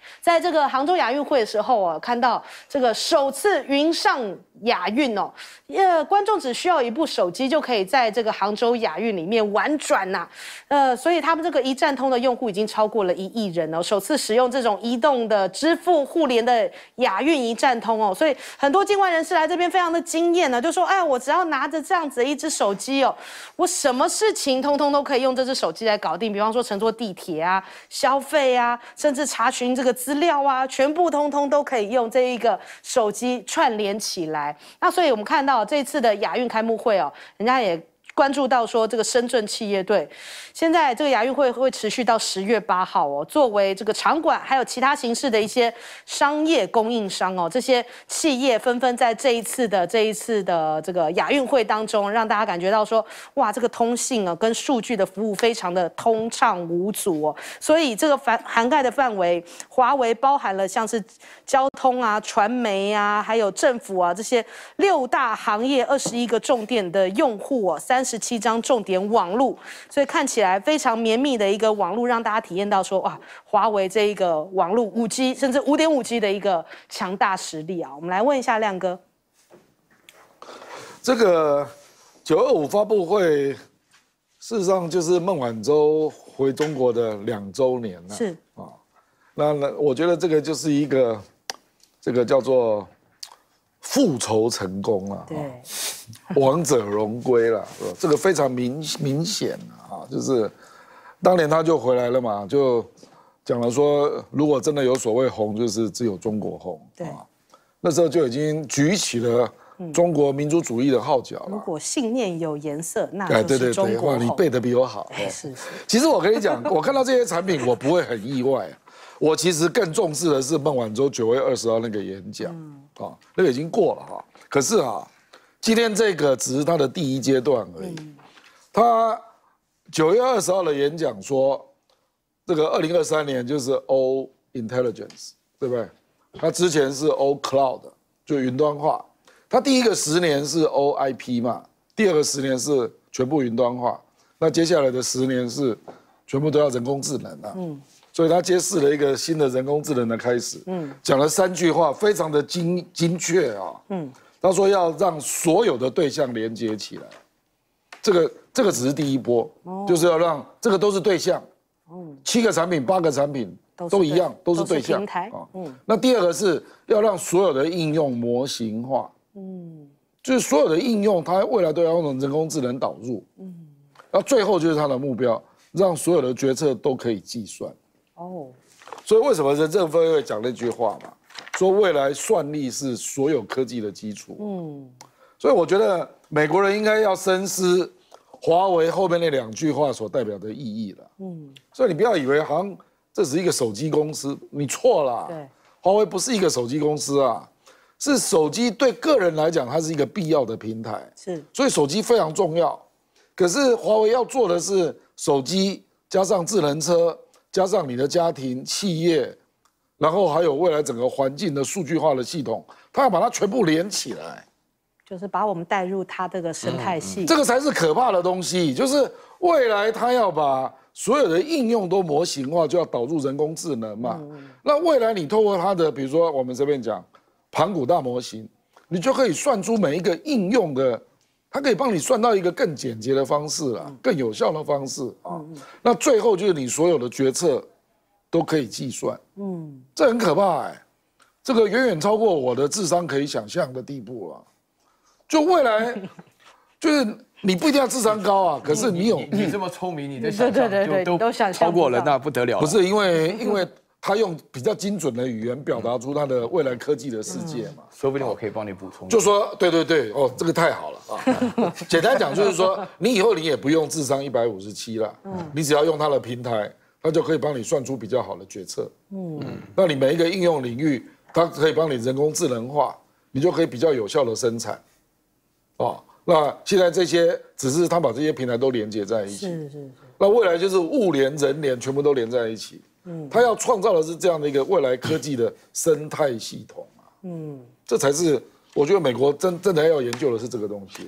在这个杭州亚运会的时候啊，看到这个首次云上亚运哦，观众只需要一部手机就可以在这个杭州亚运里面玩转呐，所以他们这个一站通的用户已经超过了1亿人哦，首次使用这种移动的支付互联的亚运一站通哦，所以很多境外人士来这边非常的惊艳呢，就说哎，我只要拿着这样子的一只手机哦，我什么事情通通都可以用这只手机来搞定，比方说乘坐地铁啊、消费啊，甚至查询这个资料啊，全部通通都可以用这一个手机串联起来。那所以我们看到这次的亚运开幕会哦，人家也关注到说这个深圳企业队，现在这个亚运会会持续到10月8号哦，作为这个场馆还有其他形式的一些商业供应商哦，这些企业纷纷在这一次的这个亚运会当中，让大家感觉到说，哇，这个通信啊跟数据的服务非常的通畅无阻哦，所以这个涵盖的范围，华为包含了像是交通啊、传媒啊，还有政府啊这些6大行业21个重点的用户哦，37张重点网路，所以看起来非常绵密的一个网路，让大家体验到说，哇，华为这一个网路5G 甚至5.5G 的一个强大实力啊。我们来问一下亮哥， 这个925发布会，事实上就是孟晚舟回中国的2周年了。 是啊，那我觉得这个就是一个，这个叫做复仇成功了。 对。 王者荣归了，这个非常明显啊，就是当年他就回来了嘛，就讲了说，如果真的有所谓红，就是只有中国红。 对， 那时候就已经举起了中国民族主义的号角了。 如果信念有颜色，那就是中国红。 哇，你背得比我好。 是。 其实我跟你讲，我看到这些产品，我不会很意外。我其实更重视的是孟晚舟9月20号那个演讲啊，那个已经过了哈。可是啊。今天这个只是他的第一阶段而已。他9月20号的演讲说，这个2023年就是 All Intelligence， 对不对？他之前是 All Cloud， 就云端化。他第一个10年是 All IP 嘛，第二个10年是全部云端化。那接下来的10年是全部都要人工智能啊。所以他揭示了一个新的人工智能的开始。讲了3句话，非常的精确啊。他说要让所有的对象连接起来，这个只是第一波，就是要让这个都是对象，7个产品、8个产品都一样，都是对象。平台。那第二个是要让所有的应用模型化，就是所有的应用，它未来都要用人工智能导入，然后最后就是他的目标，让所有的决策都可以计算。所以为什么任正非会讲那句话嘛？说未来算力是所有科技的基础。所以我觉得美国人应该要深思华为后面那2句话所代表的意义了。所以你不要以为好像这是一个手机公司，你错了。对，华为不是一个手机公司啊，是手机对个人来讲，它是一个必要的平台。是，所以手机非常重要。可是华为要做的是手机加上智能车，加上你的家庭、企业。然后还有未来整个环境的数据化的系统，它要把它全部连起来， 就是把我们带入它这个生态系。 这个才是可怕的东西，就是未来它要把所有的应用都模型化，就要导入人工智能嘛。那未来你透过它的，比如说我们这边讲盘古大模型，你就可以算出每一个应用的，它可以帮你算到一个更简洁的方式啦，更有效的方式啊。那最后就是你所有的决策都可以计算。这很可怕哎，这个远远超过我的智商可以想象的地步了。就未来，就是你不一定要智商高啊，可是你有你这么聪明，你的想象都超过了，那不得了。 不是因为他用比较精准的语言表达出他的未来科技的世界嘛， 说不定我可以帮你补充。 就说对哦，这个太好了啊！简单讲就是说，你以后你也不用智商157了，你只要用它的平台。它就可以帮你算出比较好的决策。那你每一个应用领域，它可以帮你人工智能化，你就可以比较有效的生产。那现在这些只是它把这些平台都连接在一起。是。那未来就是物联、人联全部都连在一起。它要创造的是这样的一个未来科技的生态系统啊。这才是我觉得美国真的要研究的是这个东西了。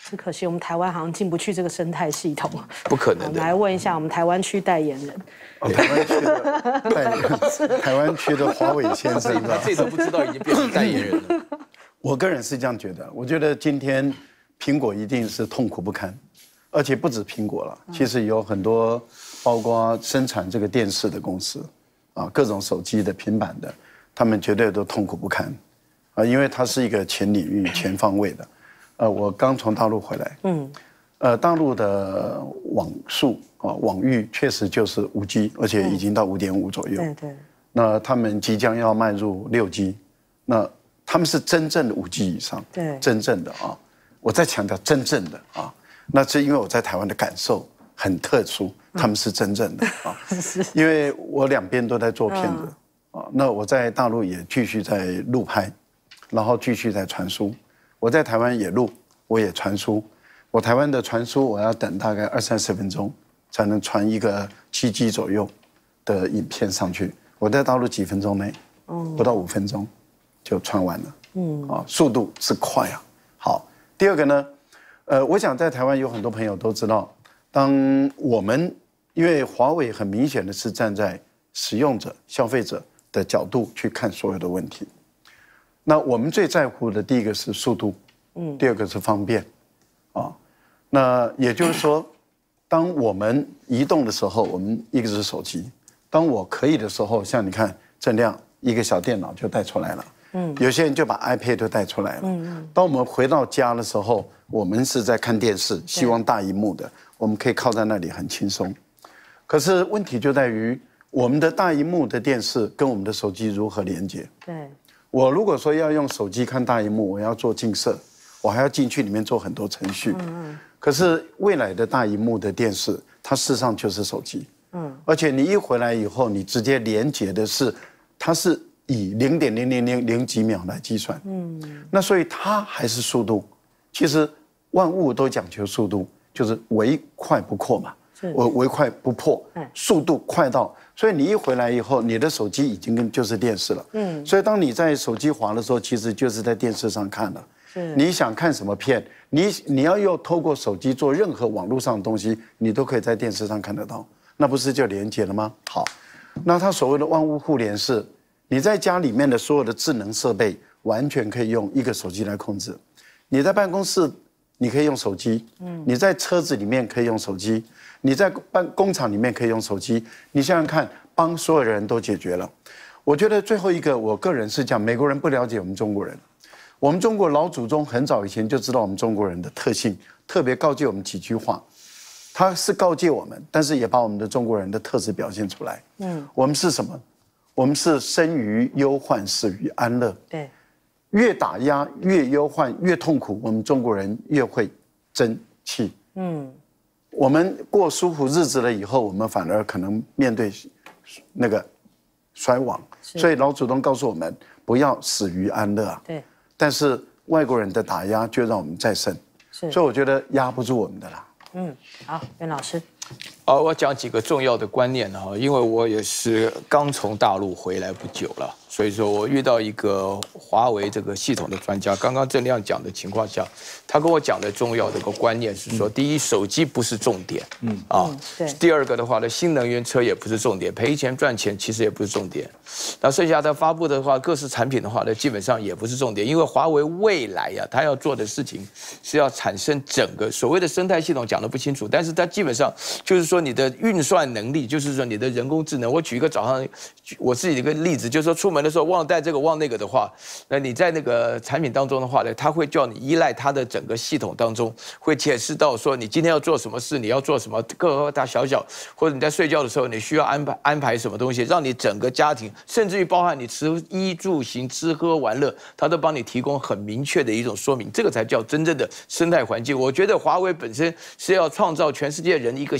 只可惜我们台湾好像进不去这个生态系统。 不可能的。 来问一下我们台湾区代言人。 台湾区的代言人，台湾区的华伟先生， 他这都不知道已经变成代言人了。 我个人是这样觉得，我觉得今天苹果一定是痛苦不堪，而且不止苹果了，其实有很多，包括生产这个电视的公司，啊，各种手机的、平板的，他们绝对都痛苦不堪，啊，因为它是一个全领域、全方位的。我刚从大陆回来，大陆的网速啊，网域确实就是5G， 而且已经到5.5左右。 对。 那他们即将要迈入6G， 那他们是真正的5G 以上， 对， 真正的啊，我再强调真正的啊，那是因为我在台湾的感受很特殊，他们是真正的啊，因为我两边都在做片子啊，那我在大陆也继续在录拍，然后继续在传输，我在台湾也录，我也传输，我台湾的传输我要等大概20-30分钟才能传一个7G 左右的影片上去，我在大陆几分钟内，不到5分钟。就传完了，速度是快啊。好，第二个呢，我想在台湾有很多朋友都知道，当我们因为华为很明显的是站在使用者、消费者的角度去看所有的问题，那我们最在乎的第一个是速度，第二个是方便，啊，那也就是说，当我们移动的时候，我们一个是手机，当我可以的时候，像你看这辆一个小电脑就带出来了。有些人就把 iPad 都带出来了。当我们回到家的时候，我们是在看电视，希望大荧幕的，我们可以靠在那里很轻松。可是问题就在于，我们的大荧幕的电视跟我们的手机如何连接？ 对， 我如果说要用手机看大荧幕，我要做近摄，我还要进去里面做很多程序。可是未来的大荧幕的电视，它事实上就是手机。而且你一回来以后，你直接连接的是，它是以0.0000几秒来计算，那所以它还是速度。其实万物都讲求速度，就是唯快不破嘛，唯快不破，速度快到，所以你一回来以后，你的手机已经就是电视了，所以当你在手机滑的时候，其实就是在电视上看了。你想看什么片，你要用透过手机做任何网络上的东西，你都可以在电视上看得到，那不是就连接了吗？好，那它所谓的万物互联是。你在家里面的所有的智能设备，完全可以用一个手机来控制。你在办公室，你可以用手机；你在车子里面可以用手机；你在工厂里面可以用手机。你想想看，帮所有的人都解决了。我觉得最后一个，我个人是讲，美国人不了解我们中国人。我们中国老祖宗很早以前就知道我们中国人的特性，特别告诫我们几句话。他是告诫我们，但是也把我们的中国人的特质表现出来。我们是什么？我们是生于忧患，死于安乐。 对， 越打压、越忧患、越痛苦，我们中国人越会争气。我们过舒服日子了以后，我们反而可能面对那个衰亡。所以老祖宗告诉我们，不要死于安乐啊。 对。 但是外国人的打压就让我们再生，所以我觉得压不住我们的啦。 好，袁老师。 我讲几个重要的观念哈，因为我也是刚从大陆回来不久了，所以说我遇到一个华为这个系统的专家，刚刚郑亮讲的情况下，他跟我讲的重要的一个观念是说，第一，手机不是重点， 对。 第二个的话呢，新能源车也不是重点，赔钱赚钱其实也不是重点。那剩下的发布的话，各式产品的话呢，基本上也不是重点，因为华为未来呀，它要做的事情是要产生整个所谓的生态系统，讲得不清楚，但是它基本上就是说你的运算能力，就是说你的人工智能。我举一个早上我自己的一个例子，就是说出门的时候忘了带这个忘那个的话，那你在那个产品当中的话呢，它会叫你依赖它的整个系统当中，会显示到说你今天要做什么事，你要做什么，各大小小，或者你在睡觉的时候你需要安排什么东西，让你整个家庭，甚至于包含你吃衣住行、吃喝玩乐，它都帮你提供很明确的一种说明，这个才叫真正的生态环境。我觉得华为本身是要创造全世界人一个新的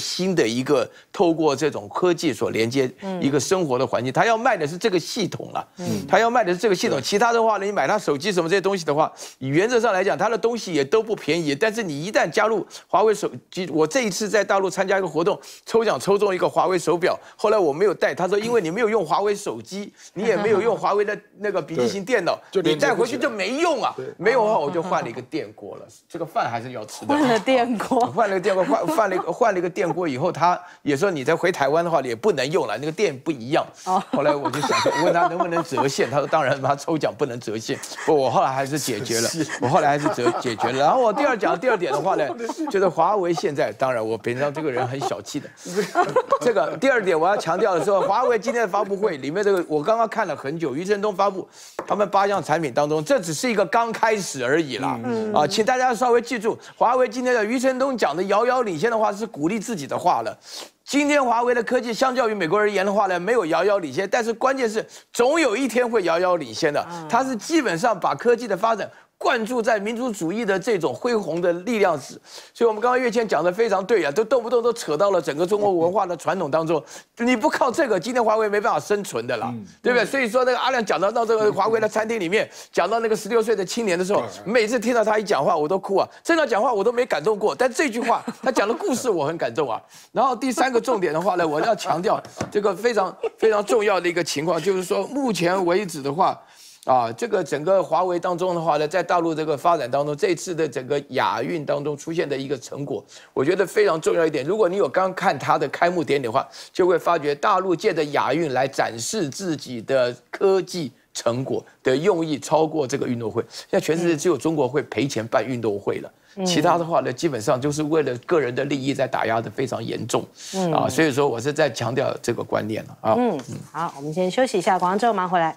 一个透过这种科技所连接一个生活的环境。他要卖的是这个系统了，他要卖的是这个系统。其他的话呢，你买他手机什么这些东西的话，原则上来讲，他的东西也都不便宜。但是你一旦加入华为手机，我这一次在大陆参加一个活动，抽奖抽中一个华为手表，后来我没有带，他说因为你没有用华为手机，你也没有用华为的那个笔记型电脑，你带回去就没用啊。没有的话，我就换了一个电锅了。这个饭还是要吃的。 换了电锅， 换了个电锅，换了一个电锅以后，他也说你再回台湾的话也不能用了，那个电不一样。后来我就想说，我问他能不能折现，他说当然，他抽奖不能折现。我后来还是解决了，解决了。然后我第二点的话呢，就是华为现在，当然我平常这个人很小气的。这个第二点我要强调的是，华为今天的发布会里面这个，我刚刚看了很久，余承东发布他们8项产品当中，这只是一个刚开始而已啦。请大家稍微记住，华为今天的余承东讲的遥遥领先的话是鼓励自己的话了。今天华为的科技相较于美国而言的话呢，没有遥遥领先，但是关键是总有一天会遥遥领先的。它是基本上把科技的发展灌注在民族主义的这种恢宏的力量所以我们刚刚岳谦讲的非常对啊，都动不动都扯到了整个中国文化的传统当中。你不靠这个，今天华为没办法生存的啦，对不对？所以说那个阿亮讲到这个华为的餐厅里面，讲到那个16岁的青年的时候，每次听到他一讲话我都哭啊。正常讲话我都没感动过，但这句话他讲的故事我很感动啊。然后第3个重点的话呢，我要强调这个非常非常重要的一个情况，就是说目前为止的话。这个整个华为当中的话呢，在大陆这个发展当中，这次的整个亚运当中出现的一个成果，我觉得非常重要一点。如果你有刚看它的开幕典礼的话，就会发觉大陆借着亚运来展示自己的科技成果的用意超过这个运动会。现在全世界只有中国会赔钱办运动会了。其他的话呢，基本上就是为了个人的利益在打压的非常严重，所以说我是在强调这个观念了啊。 好，我们先休息一下，广告之后马上回来。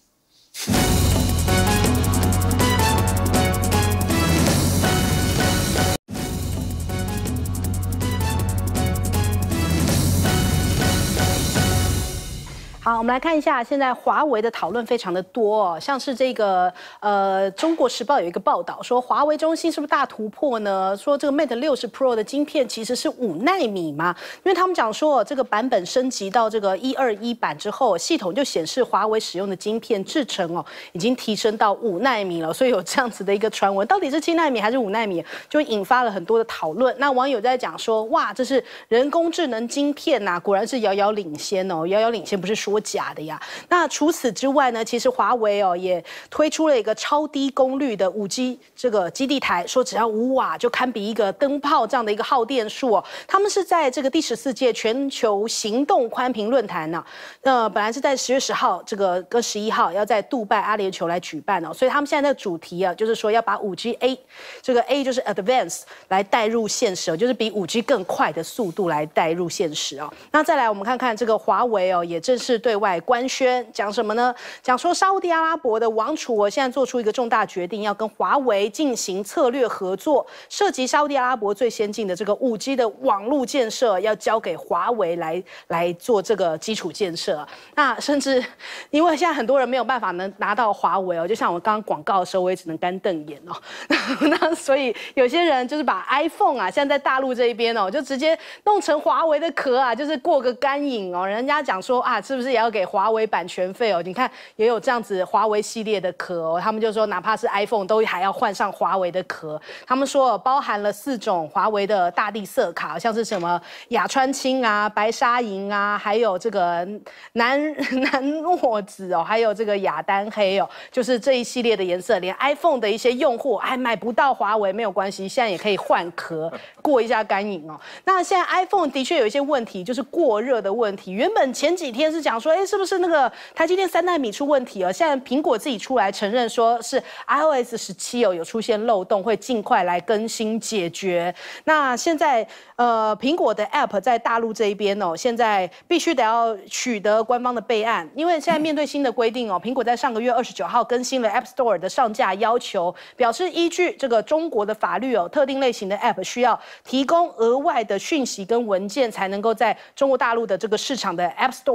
好，我们来看一下，现在华为的讨论非常的多哦，像是这个中国时报有一个报道说，华为中心是不是大突破呢？说这个 Mate 60 Pro 的晶片其实是5奈米嘛，因为他们讲说这个版本升级到这个121版之后，系统就显示华为使用的晶片制程已经提升到5奈米了，所以有这样子的一个传闻，到底是7奈米还是5奈米，就引发了很多的讨论。那网友在讲说，哇，这是人工智能晶片呐，果然是遥遥领先哦，遥遥领先不是说假的呀。那除此之外呢，其实华为也推出了一个超低功率的5G 这个基地台，说只要5瓦就堪比一个灯泡这样的一个耗电数哦。他们是在这个第14届全球行动宽频论坛呢，本来是在10月10号这个跟11号要在杜拜阿联酋来举办哦，所以他们现在的主题就是说要把5G A 这个 A 就是 Advanced 来带入现实，就是比5G 更快的速度来带入现实哦。那再来我们看看这个华为也正式对外官宣，讲什么呢？讲说沙烏地阿拉伯的王储现在做出一个重大决定，要跟华为进行策略合作，涉及沙烏地阿拉伯最先进的这个5G 的网络建设，要交给华为来做这个基础建设。那甚至因为现在很多人没有办法能拿到华为就像我刚刚广告的时候，我也只能干瞪眼那所以有些人就是把 iPhone 现在在大陆这一边就直接弄成华为的壳就是过个干瘾人家讲说是不是也要给华为版权费你看也有这样子华为系列的壳他们就说哪怕是 iPhone 都还要换上华为的壳。他们说包含了4种华为的大地色卡，像是什么亚川青白沙银还有这个南糯紫还有这个雅丹黑就是这一系列的颜色，连 iPhone 的一些用户还买不到华为没有关系，现在也可以换壳过一下干瘾那现在 iPhone 的确有一些问题，就是过热的问题。原本前几天是讲说，是不是那个台积电3奈米出问题现在苹果自己出来承认说是 iOS 17有出现漏洞，会尽快来更新解决。那现在苹果的 App 在大陆这一边现在必须得要取得官方的备案，因为现在面对新的规定苹果在上个月29号更新了 App Store 的上架要求，表示依据这个中国的法律特定类型的 App 需要提供额外的讯息跟文件，才能够在中国大陆的这个市场的 App Store 来上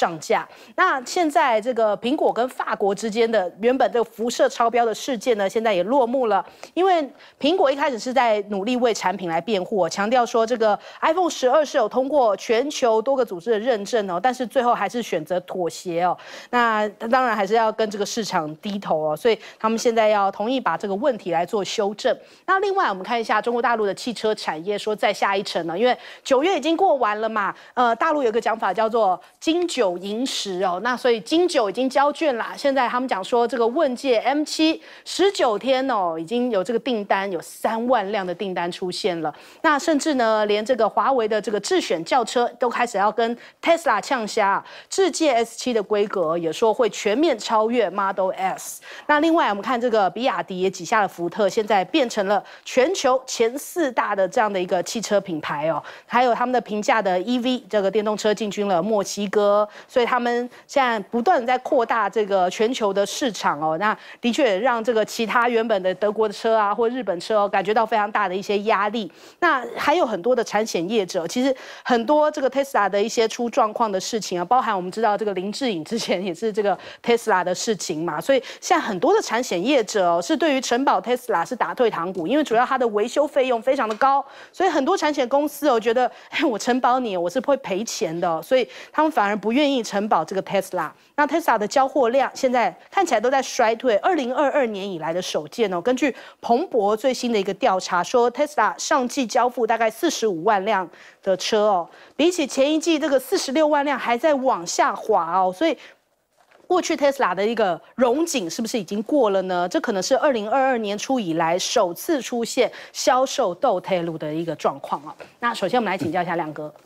上架。那现在这个苹果跟法国之间的原本这个辐射超标的事件呢，现在也落幕了。因为苹果一开始是在努力为产品来辩护，强调说这个 iPhone 12是有通过全球多个组织的认证哦，但是最后还是选择妥协哦。那当然还是要跟这个市场低头哦，所以他们现在要同意把这个问题来做修正。那另外我们看一下中国大陆的汽车产业，说再下一城呢，因为9月已经过完了嘛，大陆有个讲法叫做金九银十哦，那所以金九已经交卷啦，现在他们讲说这个问界 M7 19天哦，已经有这个订单，有3万辆的订单出现了。那甚至呢，连这个华为的这个智选轿车都开始要跟 Tesla 呛虾，智界 S7的规格也说会全面超越 Model S。那另外我们看这个比亚迪也挤下了福特，现在变成了全球前4大的这样的一个汽车品牌哦，还有他们的平价的 EV 这个电动车进军了墨西哥，所以他们现在不断的在扩大这个全球的市场哦。那的确也让这个其他原本的德国的车啊或日本车哦感觉到非常大的一些压力。那还有很多的产险业者，其实很多这个 Tesla 的一些出状况的事情啊，包含我们知道这个林志颖之前也是这个 Tesla 的事情嘛，所以现在很多的产险业者哦是对于承保 Tesla 是打退堂鼓，因为主要它的维修费用非常的高，所以很多产险公司哦觉得，我承保你，我是会赔钱的，所以他们反而不愿意承保这个 Tesla。那 Tesla 的交货量现在看起来都在衰退，2022年以来的首见哦。根据彭博最新的一个调查说 ，Tesla 上季交付大概45万辆的车哦，比起前一季这个46万辆还在往下滑哦，所以过去 Tesla 的一个荣景是不是已经过了呢？这可能是2022年初以来首次出现销售倒退路的一个状况哦。那首先我们来请教一下亮哥，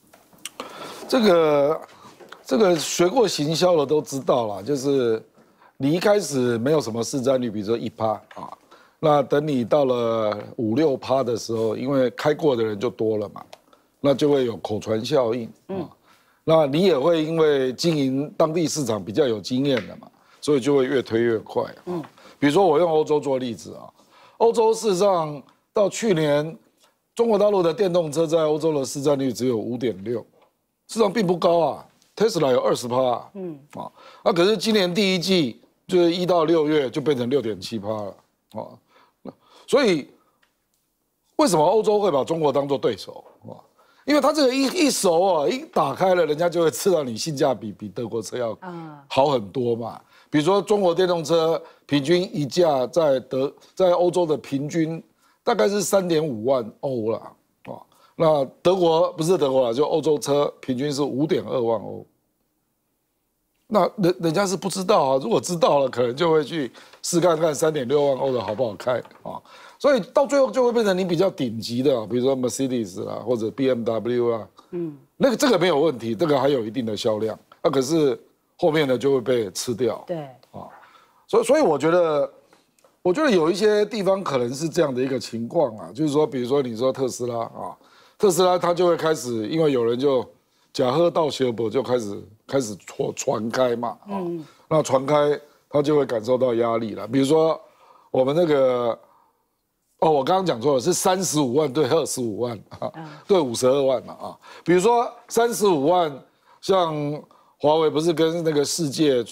这个学过行销的都知道啦，就是你一开始没有什么市占率，比如说1%啊，那等你到了5-6%的时候，因为开过的人就多了嘛，那就会有口传效应啊。那你也会因为经营当地市场比较有经验的嘛，所以就会越推越快。比如说我用欧洲做例子啊，欧洲事实上到去年，中国大陆的电动车在欧洲的市占率只有5.6%，市场并不高啊。Tesla 有20%，那可是今年第一季就是1到6月就变成6.7%了啊。所以为什么欧洲会把中国当作对手啊？因为它这个一熟啊，一打开了，人家就会知道你性价比比德国车要好很多嘛。比如说中国电动车平均一价在欧洲的平均大概是3.5万欧啦，啊，那德国不是德国啦，就欧洲车平均是5.2万欧。那人家是不知道啊，如果知道了，可能就会去试看看3.6万欧的好不好开啊。所以到最后就会变成你比较顶级的，比如说 Mercedes 啦，或者 BMW 啦，这个没有问题，这个还有一定的销量，可是后面呢就会被吃掉。 对啊，所以我觉得有一些地方可能是这样的一个情况啊，就是说，比如说你说特斯拉啊，特斯拉它就会开始，因为有人就假喝到血博就开始传开嘛，那传开它就会感受到压力了。比如说我们那个。我刚刚讲错了，是35万对25万啊，对52万嘛啊。比如说35万，像华为不是跟那个世界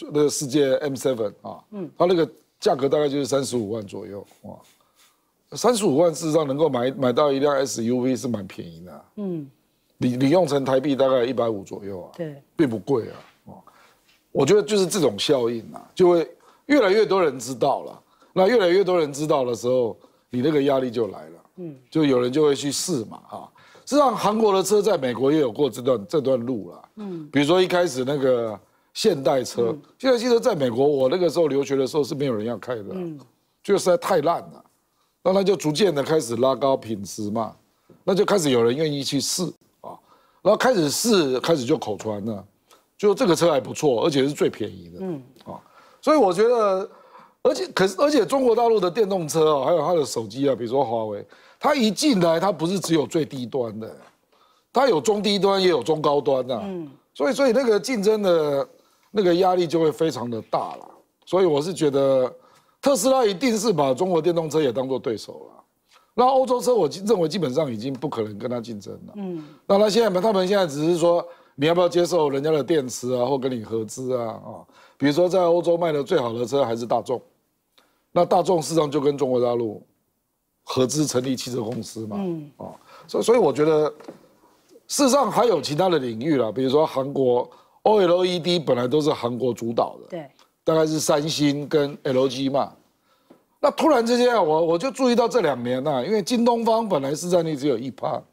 M7 啊，它那个价格大概就是35万左右啊。35万事实上能够买到一辆 SUV 是蛮便宜的，你用成台币大概150左右啊， 对， 并不贵啊。我觉得就是这种效应啊，就会越来越多人知道了。那越来越多人知道的时候，你那个压力就来了，就有人就会去试嘛，事实上，韩国的车在美国也有过这段路了，比如说一开始那个现代车，现代汽车在美国，我那个时候留学的时候是没有人要开的，就实在太烂了，那他就逐渐的开始拉高品质嘛，那就开始有人愿意去试啊，然后开始试，开始就口传了，就这个车还不错，而且是最便宜的，所以我觉得。而且中国大陆的电动车啊，还有它的手机啊，比如说华为，它一进来，它不是只有最低端的，它有中低端，也有中高端的，所以那个竞争的那个压力就会非常的大了。所以我是觉得特斯拉一定是把中国电动车也当作对手了。那欧洲车我认为基本上已经不可能跟它竞争了。那他们现在只是说你要不要接受人家的电池啊，或跟你合资啊？比如说在欧洲卖的最好的车还是大众，那大众事实上就跟中国大陆合资成立汽车公司嘛，所以我觉得事实上还有其他的领域啦，比如说韩国 OLED 本来都是韩国主导的， 对， 大概是三星跟 LG 嘛。那突然之间啊，我就注意到这2年啊，因为京东方本来市占率只有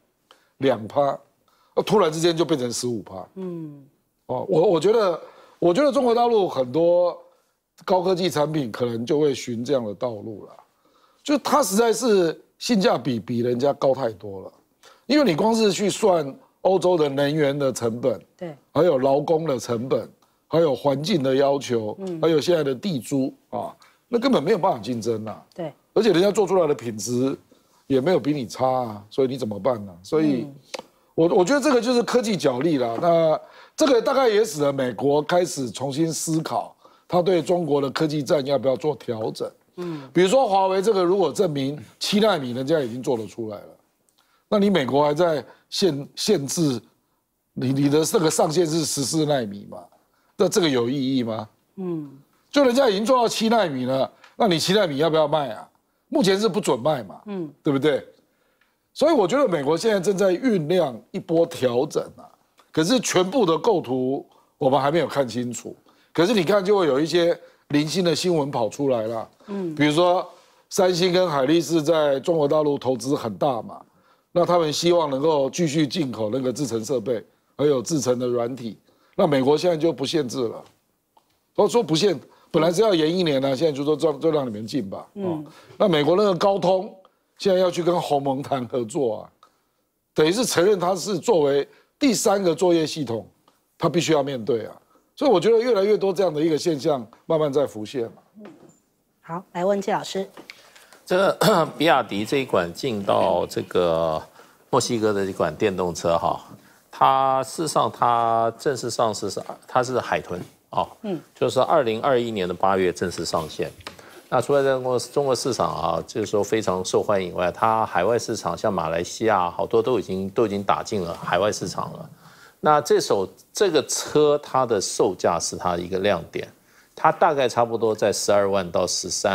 1%、2%，突然之间就变成15%。我觉得中国大陆很多高科技产品可能就会循这样的道路了，就它实在是性价比比人家高太多了，因为你光是去算欧洲的能源的成本， 对， 还有劳工的成本，还有环境的要求，还有现在的地租啊。那根本没有办法竞争啊！ 对， 而且人家做出来的品质也没有比你差啊，所以你怎么办呢？所以，我觉得这个就是科技角力啦。那这个大概也使得美国开始重新思考，他对中国的科技战要不要做调整。比如说华为这个，如果证明7奈米人家已经做得出来了，那你美国还在限制你的这个上限是14奈米嘛？那这个有意义吗？就人家已经做到7奈米了，那你7奈米要不要卖啊？目前是不准卖嘛，对不对？所以我觉得美国现在正在酝酿一波调整啊，可是全部的构图我们还没有看清楚。可是你看，就会有一些零星的新闻跑出来了，比如说三星跟海力士在中国大陆投资很大嘛，那他们希望能够继续进口那个制程设备，还有制程的软体，那美国现在就不限制了，说不限。本来是要延1年呢，现在就说就让你们进吧。那美国那个高通现在要去跟鸿蒙谈合作啊，等于是承认它是作为第3个作业系统，它必须要面对啊。所以我觉得越来越多这样的一个现象慢慢在浮现嘛。 好，来问季老师， 这个比亚迪这一款进到这个墨西哥的一款电动车哈，它事实上它正式上市是它是海豚。就是2021年的8月正式上线。那除了在中国市场啊，就是说非常受欢迎以外，它海外市场像马来西亚好多都已经打进了海外市场了。那这个车它的售价是它的一个亮点，它大概差不多在12万到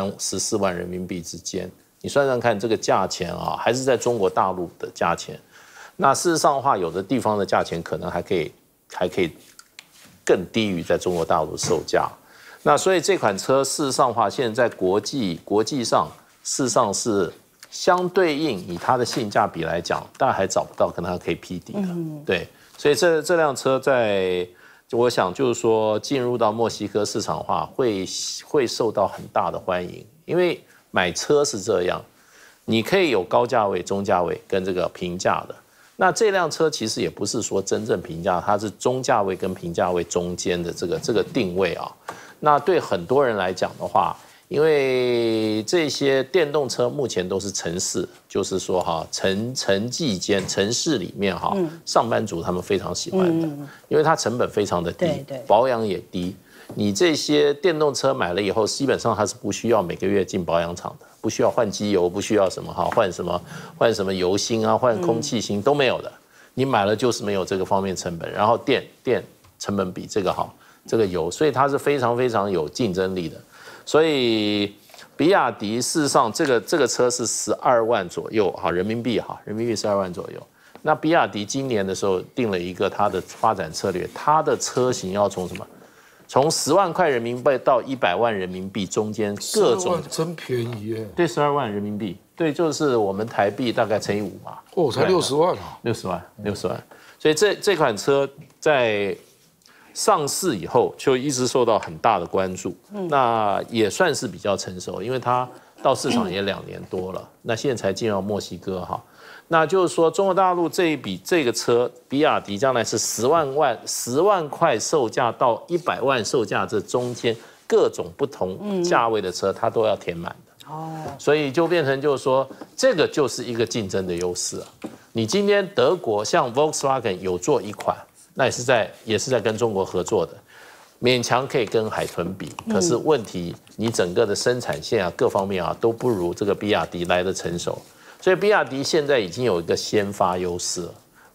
14万人民币之间。你算算看，这个价钱啊，还是在中国大陆的价钱。那事实上的话，有的地方的价钱可能还可以更低于在中国大陆售价，那所以这款车事实上的话，现在在国际上事实上是相对应以它的性价比来讲，大概还找不到跟它可以匹敌的，对，所以这辆车我想就是说进入到墨西哥市场的话，会受到很大的欢迎，因为买车是这样，你可以有高价位、中价位跟这个平价的。那这辆车其实也不是说真正平价，它是中价位跟平价位中间的这个定位啊。那对很多人来讲的话，因为这些电动车目前都是城市，就是说哈城市里面哈，上班族他们非常喜欢的，因为它成本非常的低，保养也低。你这些电动车买了以后，基本上它是不需要每个月进保养厂的，不需要换机油，不需要什么哈换什么油芯啊，换空气芯都没有的。你买了就是没有这个方面成本，然后电成本比这个油，所以它是非常非常有竞争力的。所以比亚迪事实上这个车是12万左右哈，人民币12万左右。那比亚迪今年的时候定了一个它的发展策略，它的车型要从什么？从10万块人民币到100万人民币中间各种， 真便宜耶！ 对，12万人民币，对，就是我们台币大概乘以5嘛。 哦，才60万啊 ！60万，所以这款车在上市以后就一直受到很大的关注，那也算是比较成熟，因为它到市场也2年多了，那现在才进入墨西哥哈。那就是说，中国大陆这个车，比亚迪将来是10万块售价到100万售价这中间各种不同价位的车，它都要填满的。所以就变成就是说，这个就是一个竞争的优势啊。你今天德国像 Volkswagen 有做一款，那也是在跟中国合作的，勉强可以跟海豚比。可是问题，你整个的生产线啊，各方面啊都不如这个比亚迪来的成熟。所以比亚迪现在已经有一个先发优势了，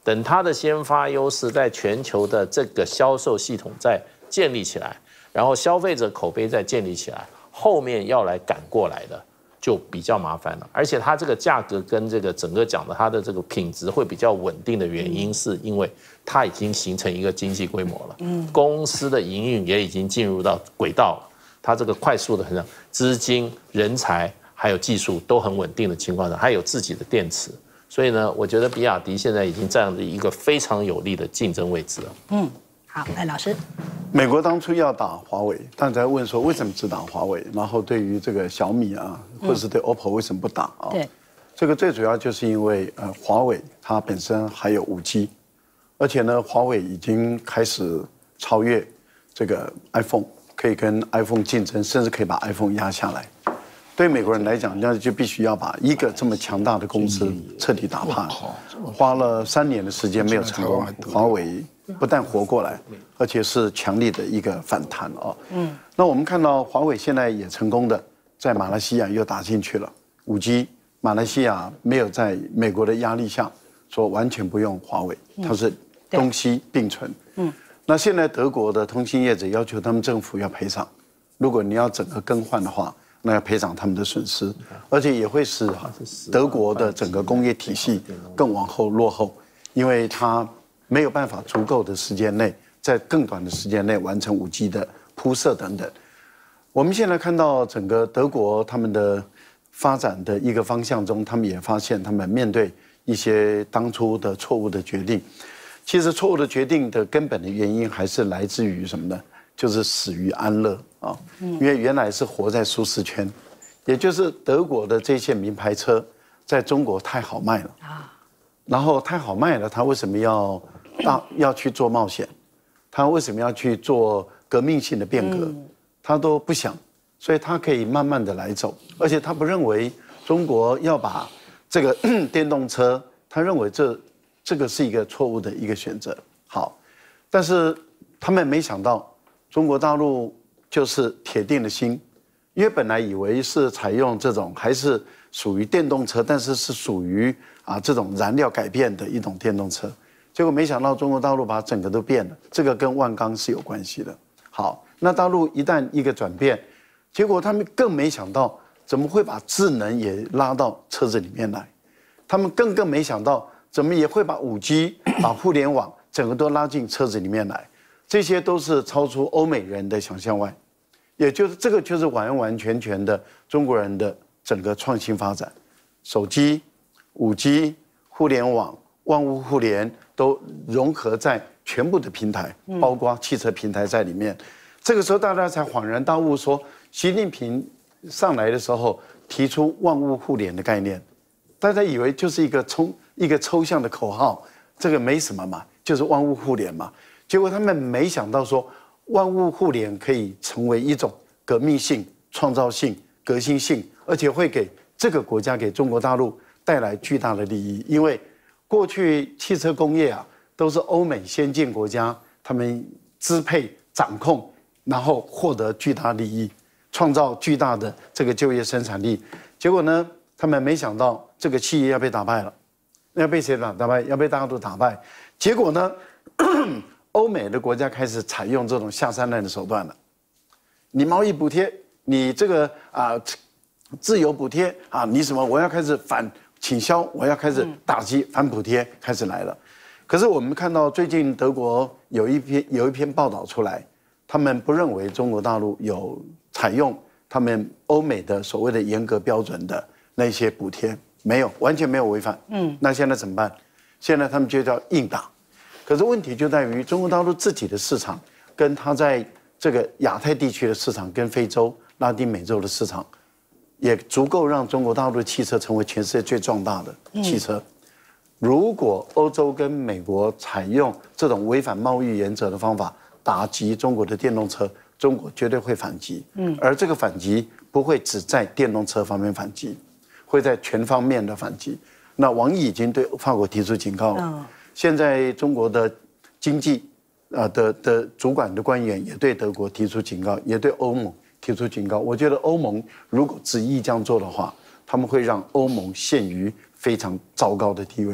等它的先发优势在全球的这个销售系统再建立起来，然后消费者口碑再建立起来，后面要来赶过来的就比较麻烦了。而且它这个价格跟这个整个讲的它的这个品质会比较稳定的原因，是因为它已经形成一个经济规模了，公司的营运也已经进入到轨道了，它这个快速的成长，资金、人才还有技术都很稳定的情况下，还有自己的电池。所以呢，我觉得比亚迪现在已经占了一个非常有利的竞争位置了。 好，来老师， 美国当初要打华为，大家问说为什么只打华为？然后对于这个小米啊，或者是对 OPPO 为什么不打啊？ 对， 这个最主要就是因为华为它本身还有5G，而且呢，华为已经开始超越这个 iPhone， 可以跟 iPhone 竞争，甚至可以把 iPhone 压下来。对美国人来讲，那就必须要把一个这么强大的公司彻底打趴。花了3年的时间没有成功，华为不但活过来，而且是强力的一个反弹啊。那我们看到华为现在也成功的在马来西亚又打进去了5G，马来西亚没有在美国的压力下说完全不用华为，它是东西并存。那现在德国的通信业者要求他们政府要赔偿，如果你要整个更换的话，那要赔偿他们的损失，而且也会使德国的整个工业体系更往后落后，因为它没有办法足够的时间内，在更短的时间内完成5G 的铺设等等。我们现在看到整个德国他们的发展的一个方向中，他们也发现他们面对一些当初的错误的决定。其实错误的决定的根本的原因还是来自于什么呢？就是死于安乐啊，因为原来是活在舒适圈，也就是德国的这些名牌车在中国太好卖了啊，然后太好卖了，他为什么要去做冒险？他为什么要去做革命性的变革？他都不想，所以他可以慢慢的来走，而且他不认为中国要把这个电动车，他认为这个是一个错误的一个选择。好，但是他们没想到。中国大陆就是铁定的心，因为本来以为是采用这种还是属于电动车，但是是属于这种燃料改变的一种电动车，结果没想到中国大陆把整个都变了，这个跟万钢是有关系的。好，那大陆一旦一个转变，结果他们更没想到怎么会把智能也拉到车子里面来，他们更没想到怎么也会把5G、把互联网整个都拉进车子里面来。这些都是超出欧美人的想象外，也就是这个就是完完全全的中国人的整个创新发展，手机、5G、互联网、万物互联都融合在全部的平台，包括汽车平台在里面。这个时候大家才恍然大悟，说习近平上来的时候提出万物互联的概念，大家以为就是一个抽象的口号，这个没什么嘛，就是万物互联嘛。结果他们没想到说，万物互联可以成为一种革命性、创造性、革新性，而且会给这个国家、给中国大陆带来巨大的利益。因为过去汽车工业都是欧美先进国家他们支配、掌控，然后获得巨大利益，创造巨大的这个就业生产力。结果呢，他们没想到这个企业要被打败了，要被谁打败？要被大陆打败。结果呢？欧美的国家开始采用这种下三滥的手段了，你贸易补贴，你这个自由补贴你什么？我要开始反倾销，我要开始打击反补贴，开始来了。可是我们看到最近德国有一篇报道出来，他们不认为中国大陆有采用他们欧美的所谓的严格标准的那些补贴，没有，完全没有违反。那现在怎么办？现在他们就叫硬打。可是问题就在于中国大陆自己的市场，跟它在这个亚太地区的市场，跟非洲、拉丁美洲的市场，也足够让中国大陆的汽车成为全世界最壮大的汽车。如果欧洲跟美国采用这种违反贸易原则的方法打击中国的电动车，中国绝对会反击。而这个反击不会只在电动车方面反击，会在全方面的反击。那王毅已经对法国提出警告了。现在中国的经济的主管的官员也对德国提出警告，也对欧盟提出警告。我觉得欧盟如果执意这样做的话，他们会让欧盟陷于非常糟糕的地位。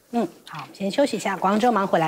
好，先休息一下，广州忙回来。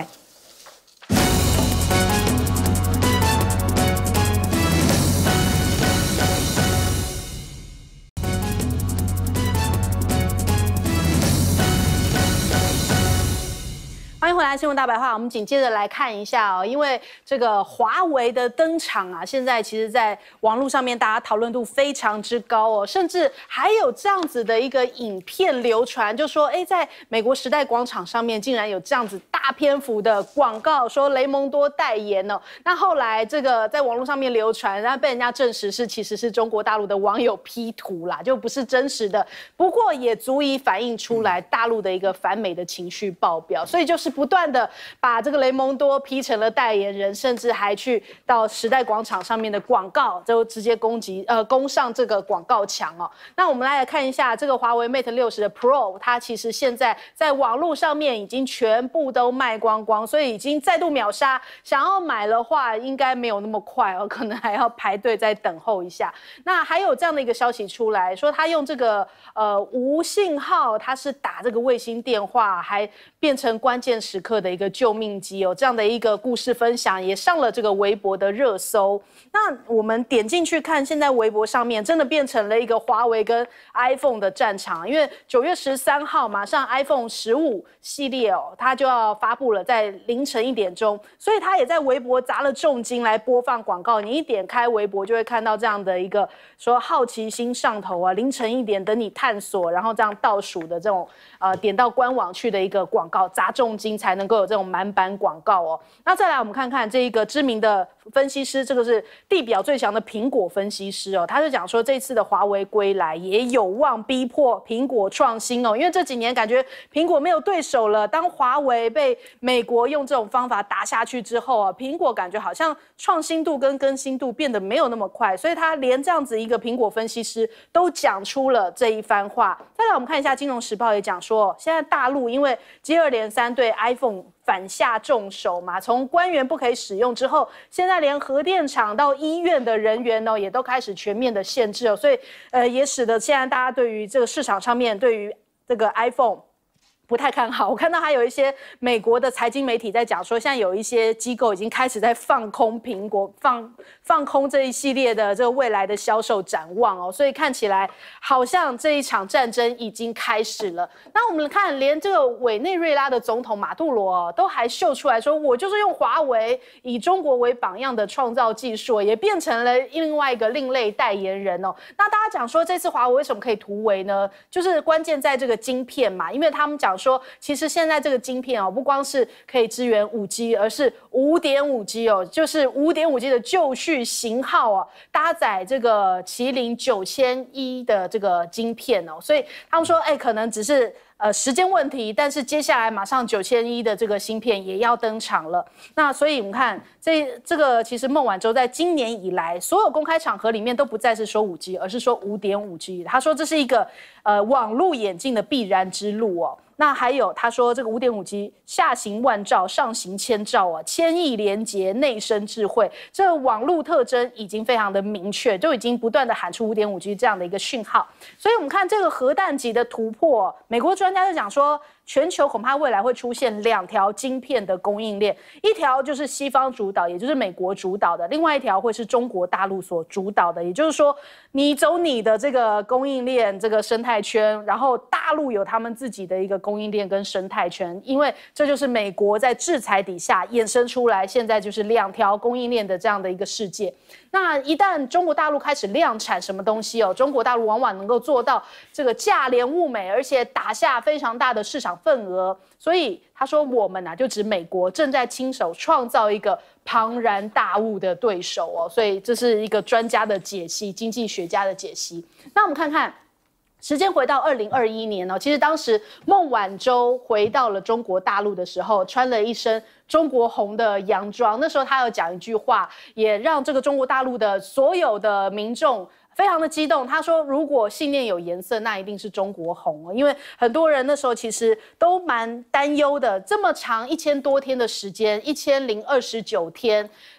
欢迎回来，新闻大白话。我们紧接着来看一下哦，因为这个华为的登场啊，现在其实在网络上面大家讨论度非常之高哦，甚至还有这样子的一个影片流传，就说在美国时代广场上面竟然有这样子大篇幅的广告，说雷蒙多代言哦。那后来这个在网络上面流传，然后被人家证实其实是中国大陆的网友 P 图啦，就不是真实的。不过也足以反映出来大陆的一个反美的情绪爆表，所以就是不断的把这个雷蒙多 P 成了代言人，甚至还去到时代广场上面的广告，就直接攻上这个广告墙哦。那我们来看一下这个华为 Mate 60的 Pro， 它其实现在在网络上面已经全部都卖光光，所以已经再度秒杀。想要买的话，应该没有那么快哦，可能还要排队再等候一下。那还有这样的一个消息出来说，他用这个无信号，他是打这个卫星电话，还变成关键时刻的一个救命机哦，这样的一个故事分享也上了这个微博的热搜。那我们点进去看，现在微博上面真的变成了一个华为跟 iPhone 的战场，因为9月13号马上 iPhone 15系列哦，它就要发布了，在凌晨1点钟，所以它也在微博砸了重金来播放广告。你一点开微博就会看到这样的一个说好奇心上头啊，凌晨1点等你探索，然后这样倒数的这种点到官网去的一个广告，砸重金才能够有这种满版广告哦。那再来我们看看这一个知名的分析师，这个是地表最强的苹果分析师哦，他就讲说这次的华为归来也有望逼迫苹果创新哦，因为这几年感觉苹果没有对手了，当华为被美国用这种方法打下去之后啊，苹果感觉好像创新度跟更新度变得没有那么快，所以他连这样子一个苹果分析师都讲出了这一番话。再来我们看一下《金融时报》也讲说，现在大陆因为接二连三对 iPhone 反下重手嘛，从官员不可以使用之后，现在连核电厂到医院的人员呢，也都开始全面的限制哦，所以也使得现在大家对于这个市场上面对于这个 iPhone不太看好。我看到还有一些美国的财经媒体在讲说，现在有一些机构已经开始在放空苹果，放空这一系列的这个未来的销售展望哦，所以看起来好像这一场战争已经开始了。那我们看，连这个委内瑞拉的总统马杜罗都还秀出来说，我就是用华为以中国为榜样的创造技术，也变成了另外一个另类代言人哦。那大家讲说，这次华为为什么可以突围呢？就是关键在这个晶片嘛，因为他们讲说，其实现在这个晶片哦，不光是可以支援5G， 而是5.5G 哦，就是 5.5G 的就绪型号哦，搭载这个麒麟9100的这个晶片哦，所以他们说，可能只是时间问题，但是接下来马上9100的这个芯片也要登场了。那所以我们看这个，其实孟晚舟在今年以来所有公开场合里面都不再是说5G， 而是说5.5G。他说这是一个网络演进的必然之路哦。那还有他说这个5.5G 下行万兆，上行千兆啊，千亿连结，内生智慧，这个网络特征已经非常的明确，就已经不断的喊出5.5G 这样的一个讯号。所以我们看这个核弹级的突破，美国专家就讲说，全球恐怕未来会出现2条晶片的供应链，一条就是西方主导，也就是美国主导的，另外一条会是中国大陆所主导的，也就是说，你走你的这个供应链这个生态圈，然后大陆有他们自己的一个供应链跟生态圈，因为这就是美国在制裁底下衍生出来，现在就是2条供应链的这样的一个世界。那一旦中国大陆开始量产什么东西哦，中国大陆往往能够做到这个价廉物美，而且打下非常大的市场份额。所以他说我们就指美国正在亲手创造一个庞然大物的对手哦。所以这是一个专家的解析，经济学家的解析。那我们看看。时间回到2021年哦，其实当时孟晚舟回到了中国大陆的时候，穿了一身中国红的洋装。那时候他有讲一句话，也让这个中国大陆的所有的民众非常的激动。他说，如果信念有颜色，那一定是中国红。因为很多人那时候其实都蛮担忧的，这么长1000多天的时间，1029天。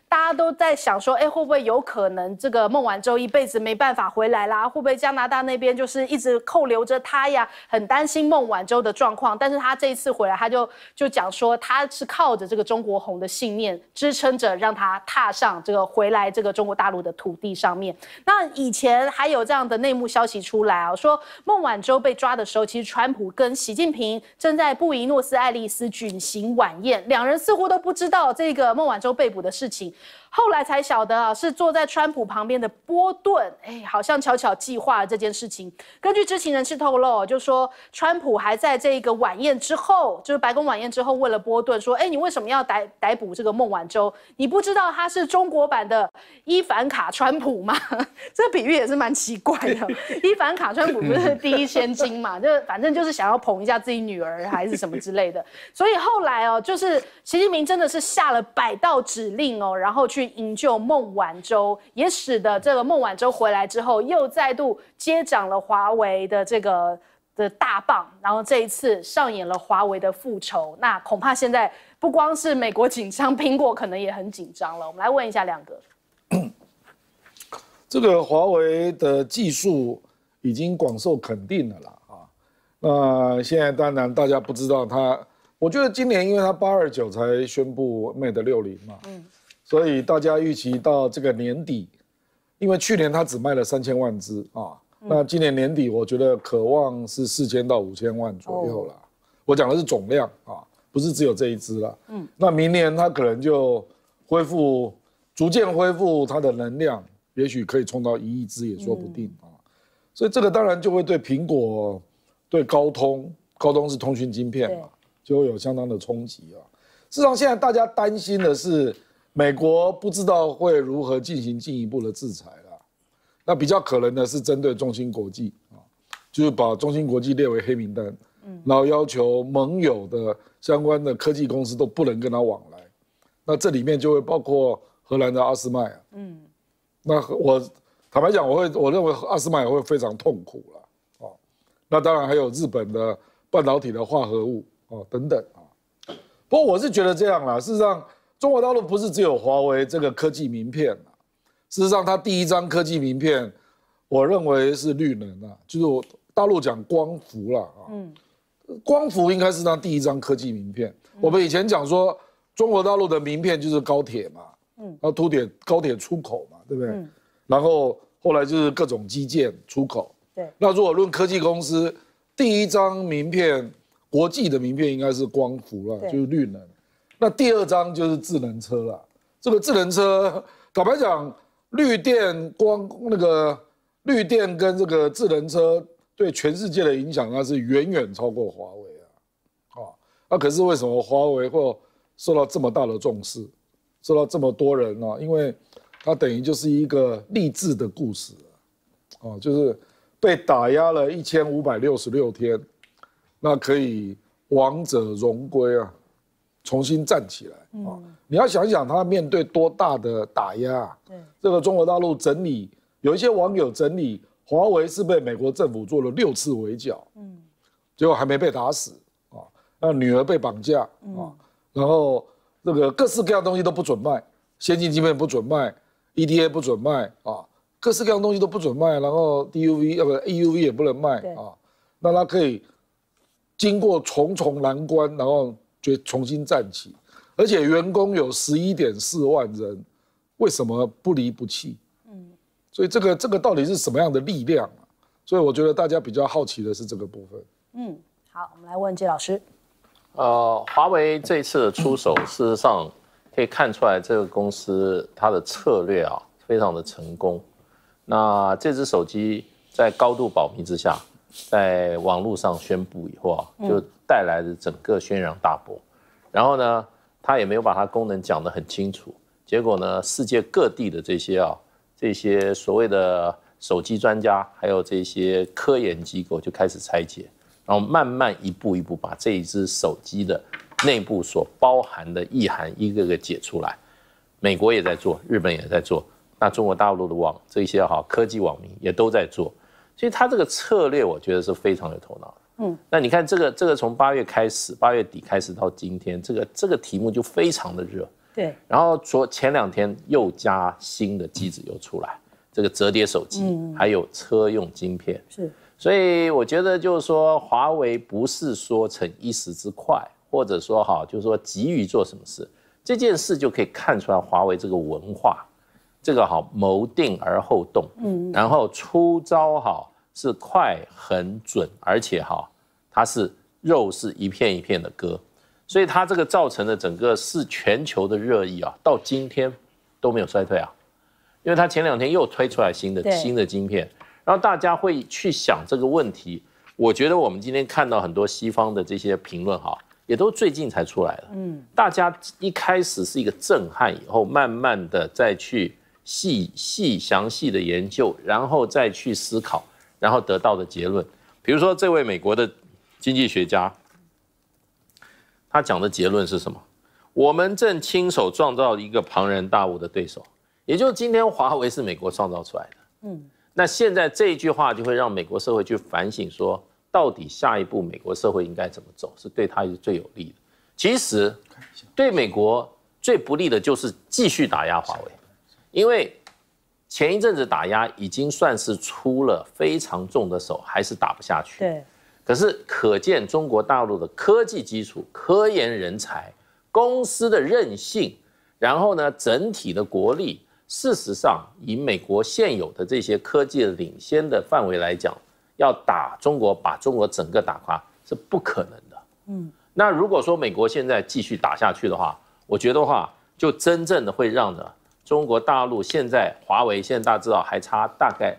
大家都在想说，会不会有可能这个孟晚舟一辈子没办法回来啦？会不会加拿大那边就是一直扣留着他呀？很担心孟晚舟的状况。但是他这一次回来，他就讲说，他是靠着这个中国红的信念支撑着，让他踏上这个回来这个中国大陆的土地上面。那以前还有这样的内幕消息出来啊，说孟晚舟被抓的时候，其实川普跟习近平正在布宜诺斯艾利斯举行晚宴，两人似乎都不知道这个孟晚舟被捕的事情。后来才晓得啊，是坐在川普旁边的波顿，好像悄悄计划了这件事情。根据知情人士透露，就说川普还在这个晚宴之后，就是白宫晚宴之后，问了波顿说：“你为什么要逮捕这个孟晚舟？你不知道他是中国版的伊凡卡川普吗？”这个比喻也是蛮奇怪的。伊凡卡川普不是第一千金嘛，就反正就是想要捧一下自己女儿还是什么之类的。所以后来就是习近平真的是下了100道指令然后去营救孟晚舟，也使得这个孟晚舟回来之后，又再度接掌了华为的这个的大棒，然后这一次上演了华为的复仇。那恐怕现在不光是美国紧张，苹果可能也很紧张了。我们来问一下亮哥， 这个华为的技术已经广受肯定了啦那现在当然大家不知道它，我觉得今年因为它829才宣布 Mate 60嘛，所以大家预期到这个年底，因为去年它只卖了3000万只那今年年底我觉得渴望是4000到5000万左右啦。我讲的是总量不是只有这一只啦。那明年它可能就逐渐恢复它的能量，也许可以冲到1亿只也说不定所以这个当然就会对苹果、对高通是通讯晶片嘛，就会有相当的冲击事实上，现在大家担心的是，美国不知道会如何进行进一步的制裁啦。那比较可能的是针对中芯国际就是把中芯国际列为黑名单，然后要求盟友的相关的科技公司都不能跟他往来。那这里面就会包括荷兰的阿斯麦那我坦白讲，我认为阿斯麦也会非常痛苦了那当然还有日本的半导体的化合物等等不过我是觉得这样啦，事实上中国大陆不是只有华为这个科技名片事实上它第一张科技名片，我认为是绿能就是我大陆讲光伏啦光伏应该是它第一张科技名片。我们以前讲说中国大陆的名片就是高铁嘛，要凸显高铁出口嘛，对不对？然后后来就是各种基建出口。 对。 那如果论科技公司，第一张名片，国际的名片应该是光伏啦，就是绿能。那第二张就是智能车啦。这个智能车，坦白讲，绿电跟这个智能车对全世界的影响，那是远远超过华为那可是为什么华为会受到这么大的重视，受到这么多人因为它等于就是一个励志的故事就是被打压了1566天，那可以王者荣归重新站起来你要想想他面对多大的打压这个中国大陆整理，有一些网友整理，华为是被美国政府做了6次围剿结果还没被打死那女儿被绑架然后这个各式各样东西都不准卖，先进晶片不准卖 ，EDA 不准卖各式各样东西都不准卖，然后 EUV 也不能卖那它可以经过重重难关，然后重新站起，而且员工有11.4万人，为什么不离不弃？所以这个到底是什么样的力量所以我觉得大家比较好奇的是这个部分。 好，我们来问季老师。 华为这一次的出手，事实上可以看出来这个公司它的策略非常的成功。那这只手机在高度保密之下，在网络上宣布以后就带来了整个轩然大波。然后呢，它也没有把它功能讲得很清楚，结果呢，世界各地的这些所谓的手机专家，还有这些科研机构就开始拆解。然后慢慢一步一步把这一只手机的内部所包含的意涵一个个解出来。美国也在做，日本也在做，那中国大陆的这些科技网民也都在做，所以他这个策略我觉得是非常有头脑的。那你看这个从8月底开始到今天，这个题目就非常的热。 对。 然后前2天又加新的机子又出来，这个折叠手机，还有车用晶片。 是。 所以我觉得就是说，华为不是说逞一时之快，或者说就是说急于做什么事，这件事就可以看出来华为这个文化，这个谋定而后动，然后出招是快很准，而且它是肉是一片一片的割，所以它这个造成的整个是全球的热议到今天都没有衰退因为它前2天又推出来新的晶片，然后大家会去想这个问题。我觉得我们今天看到很多西方的这些评论也都最近才出来的，大家一开始是一个震撼，以后慢慢的再去详细的研究，然后再去思考，然后得到的结论。比如说这位美国的经济学家，他讲的结论是什么？我们正亲手创造一个庞然大物的对手，也就是今天华为是美国创造出来的。那现在这一句话就会让美国社会去反省说，到底下一步美国社会应该怎么走，是对他最有利的。其实对美国最不利的就是继续打压华为，因为前一阵子打压已经算是出了非常重的手，还是打不下去。 对。 可是可见中国大陆的科技基础、科研人才、公司的韧性，然后呢整体的国力，事实上以美国现有的这些科技的领先的范围来讲，要打中国，把中国整个打垮是不可能的。那如果说美国现在继续打下去的话，我觉得就真正的会让中国大陆现在华为现在大家知道还差大概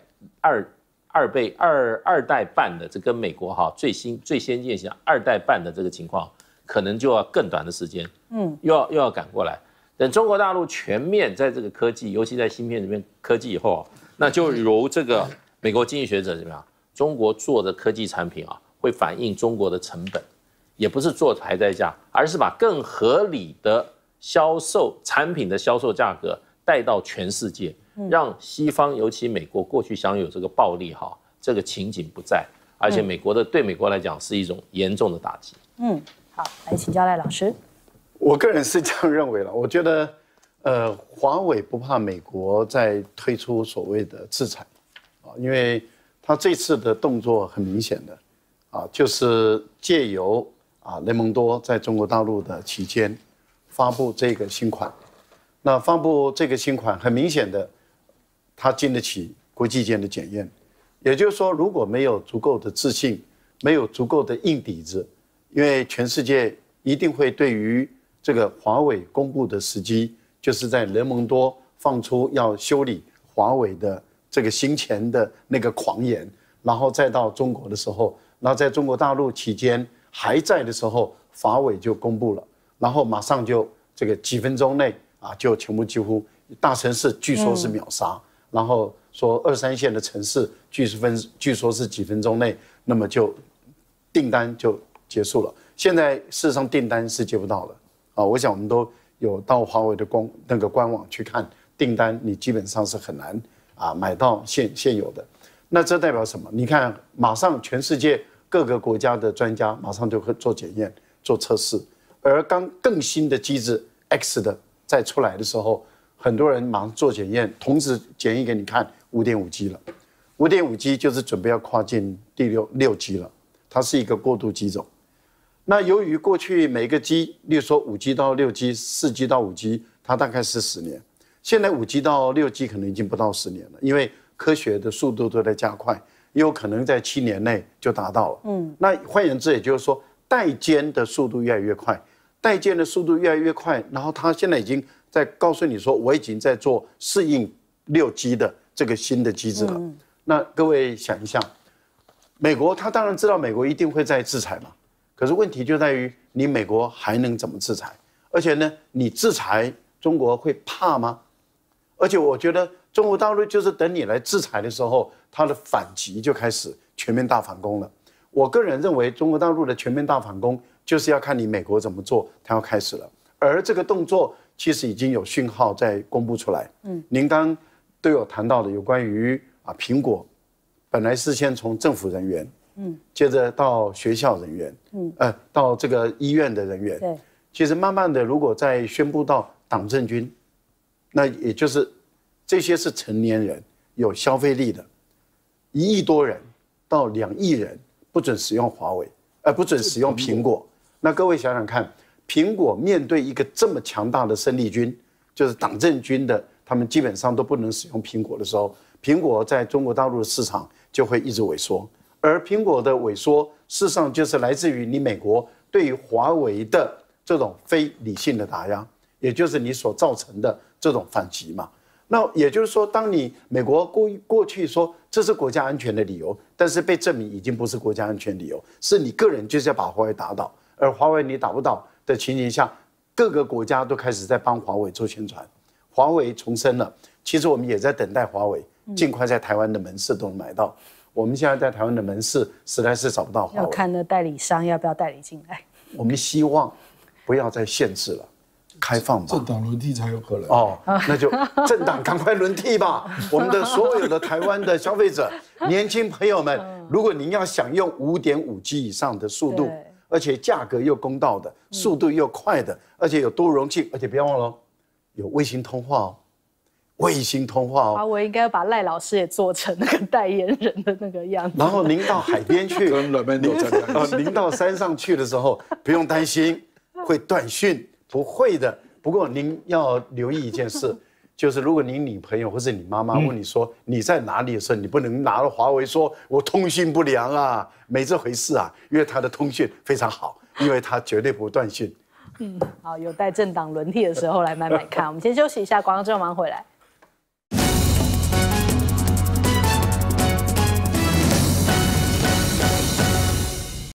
二代半的，这跟美国最先进型2代半的这个情况，可能就要更短的时间，又要赶过来。等中国大陆全面在这个科技，尤其在芯片这边科技以后那就由这个美国经济学者怎么样？中国做的科技产品会反映中国的成本，也不是做抬在价，而是把更合理的产品的销售价格带到全世界，让西方尤其美国过去享有这个暴利这个情景不在，而且对美国来讲是一种严重的打击。 好，来请教赖老师。 我个人是这样认为了，我觉得华为不怕美国在推出所谓的制裁因为他这次的动作很明显的就是借由雷蒙多在中国大陆的期间发布这个新款。那发布这个新款，很明显的，它经得起国际间的检验。也就是说，如果没有足够的自信，没有足够的硬底子，因为全世界一定会对于这个华为公布的时机，就是在雷蒙多放出要修理华为的这个先前的那个狂言，然后再到中国的时候，然后在中国大陆期间还在的时候，华为就公布了，然后马上就这个几分钟内就全部几乎大城市据说是秒杀，然后说2、3线的城市据说是几分钟内，那么就订单就结束了。现在事实上订单是接不到了我想我们都有到华为的官网去看订单，你基本上是很难买到现有的。那这代表什么？你看，马上全世界各个国家的专家马上就会做检验、做测试，而更新的机制 X 的再出来的时候，很多人马上做检验，同时检验给你看 5.5G 了。5.5G 就是准备要跨进第6G 了，它是一个过渡机种。那由于过去每个 G， 例如说5G 到6G、4G 到5G， 它大概是10年。现在5G 到6G 可能已经不到10年了，因为科学的速度都在加快，也有可能在7年内就达到了。那换言之，也就是说，代间的速度越来越快，代件的速度越来越快，然后它现在已经在告诉你说，我已经在做适应6G 的这个新的机制了。那各位想一下，美国他当然知道美国一定会再制裁嘛，可是问题就在于你美国还能怎么制裁？而且呢，你制裁中国会怕吗？而且我觉得中国大陆就是等你来制裁的时候，它的反击就开始全面大反攻了。我个人认为，中国大陆的全面大反攻就是要看你美国怎么做，它要开始了。而这个动作其实已经有讯号在公布出来。您刚都有谈到的有关于苹果，本来是先从政府人员，接着到学校人员，到这个医院的人员。对，其实慢慢的，如果再宣布到党政军，那也就是这些是成年人有消费力的，1亿多人到2亿人不准使用华为，不准使用苹果。那各位想想看，苹果面对一个这么强大的生力军，就是党政军的，他们基本上都不能使用苹果的时候，苹果在中国大陆的市场就会一直萎缩。而苹果的萎缩，事实上就是来自于你美国对于华为的这种非理性的打压，也就是你所造成的这种反击嘛。那也就是说，当你美国过去说这是国家安全的理由，但是被证明已经不是国家安全理由，是你个人就是要把华为打倒，而华为你打不倒的情形下，各个国家都开始在帮华为做宣传，华为重生了。其实我们也在等待华为尽快在台湾的门市都能买到。我们现在在台湾的门市实在是找不到华为， 要看那代理商要不要代理进来。 我们希望不要再限制了，开放吧。 政党轮替才有可能哦，那就政党赶快轮替吧。我们的所有的台湾的消费者、年轻朋友们，如果您要享用5.5G 以上的速度，而且价格又公道的，速度又快的，而且有多容器，而且不要忘了，有卫星通话哦。卫星通话哦， 华为应该要把赖老师也做成那个代言人的那个样子。 然后您到海边去，您到山上去的时候，不用担心会断讯，不会的。不过您要留意一件事，就是如果您女朋友或是你妈妈问你说你在哪里的时候，你不能拿了华为说我通讯不良啊，没这回事啊，因为它的通讯非常好，因为它绝对不断讯。 好，有待政党轮替的时候来买买看。我们先休息一下，广告之后马上回来。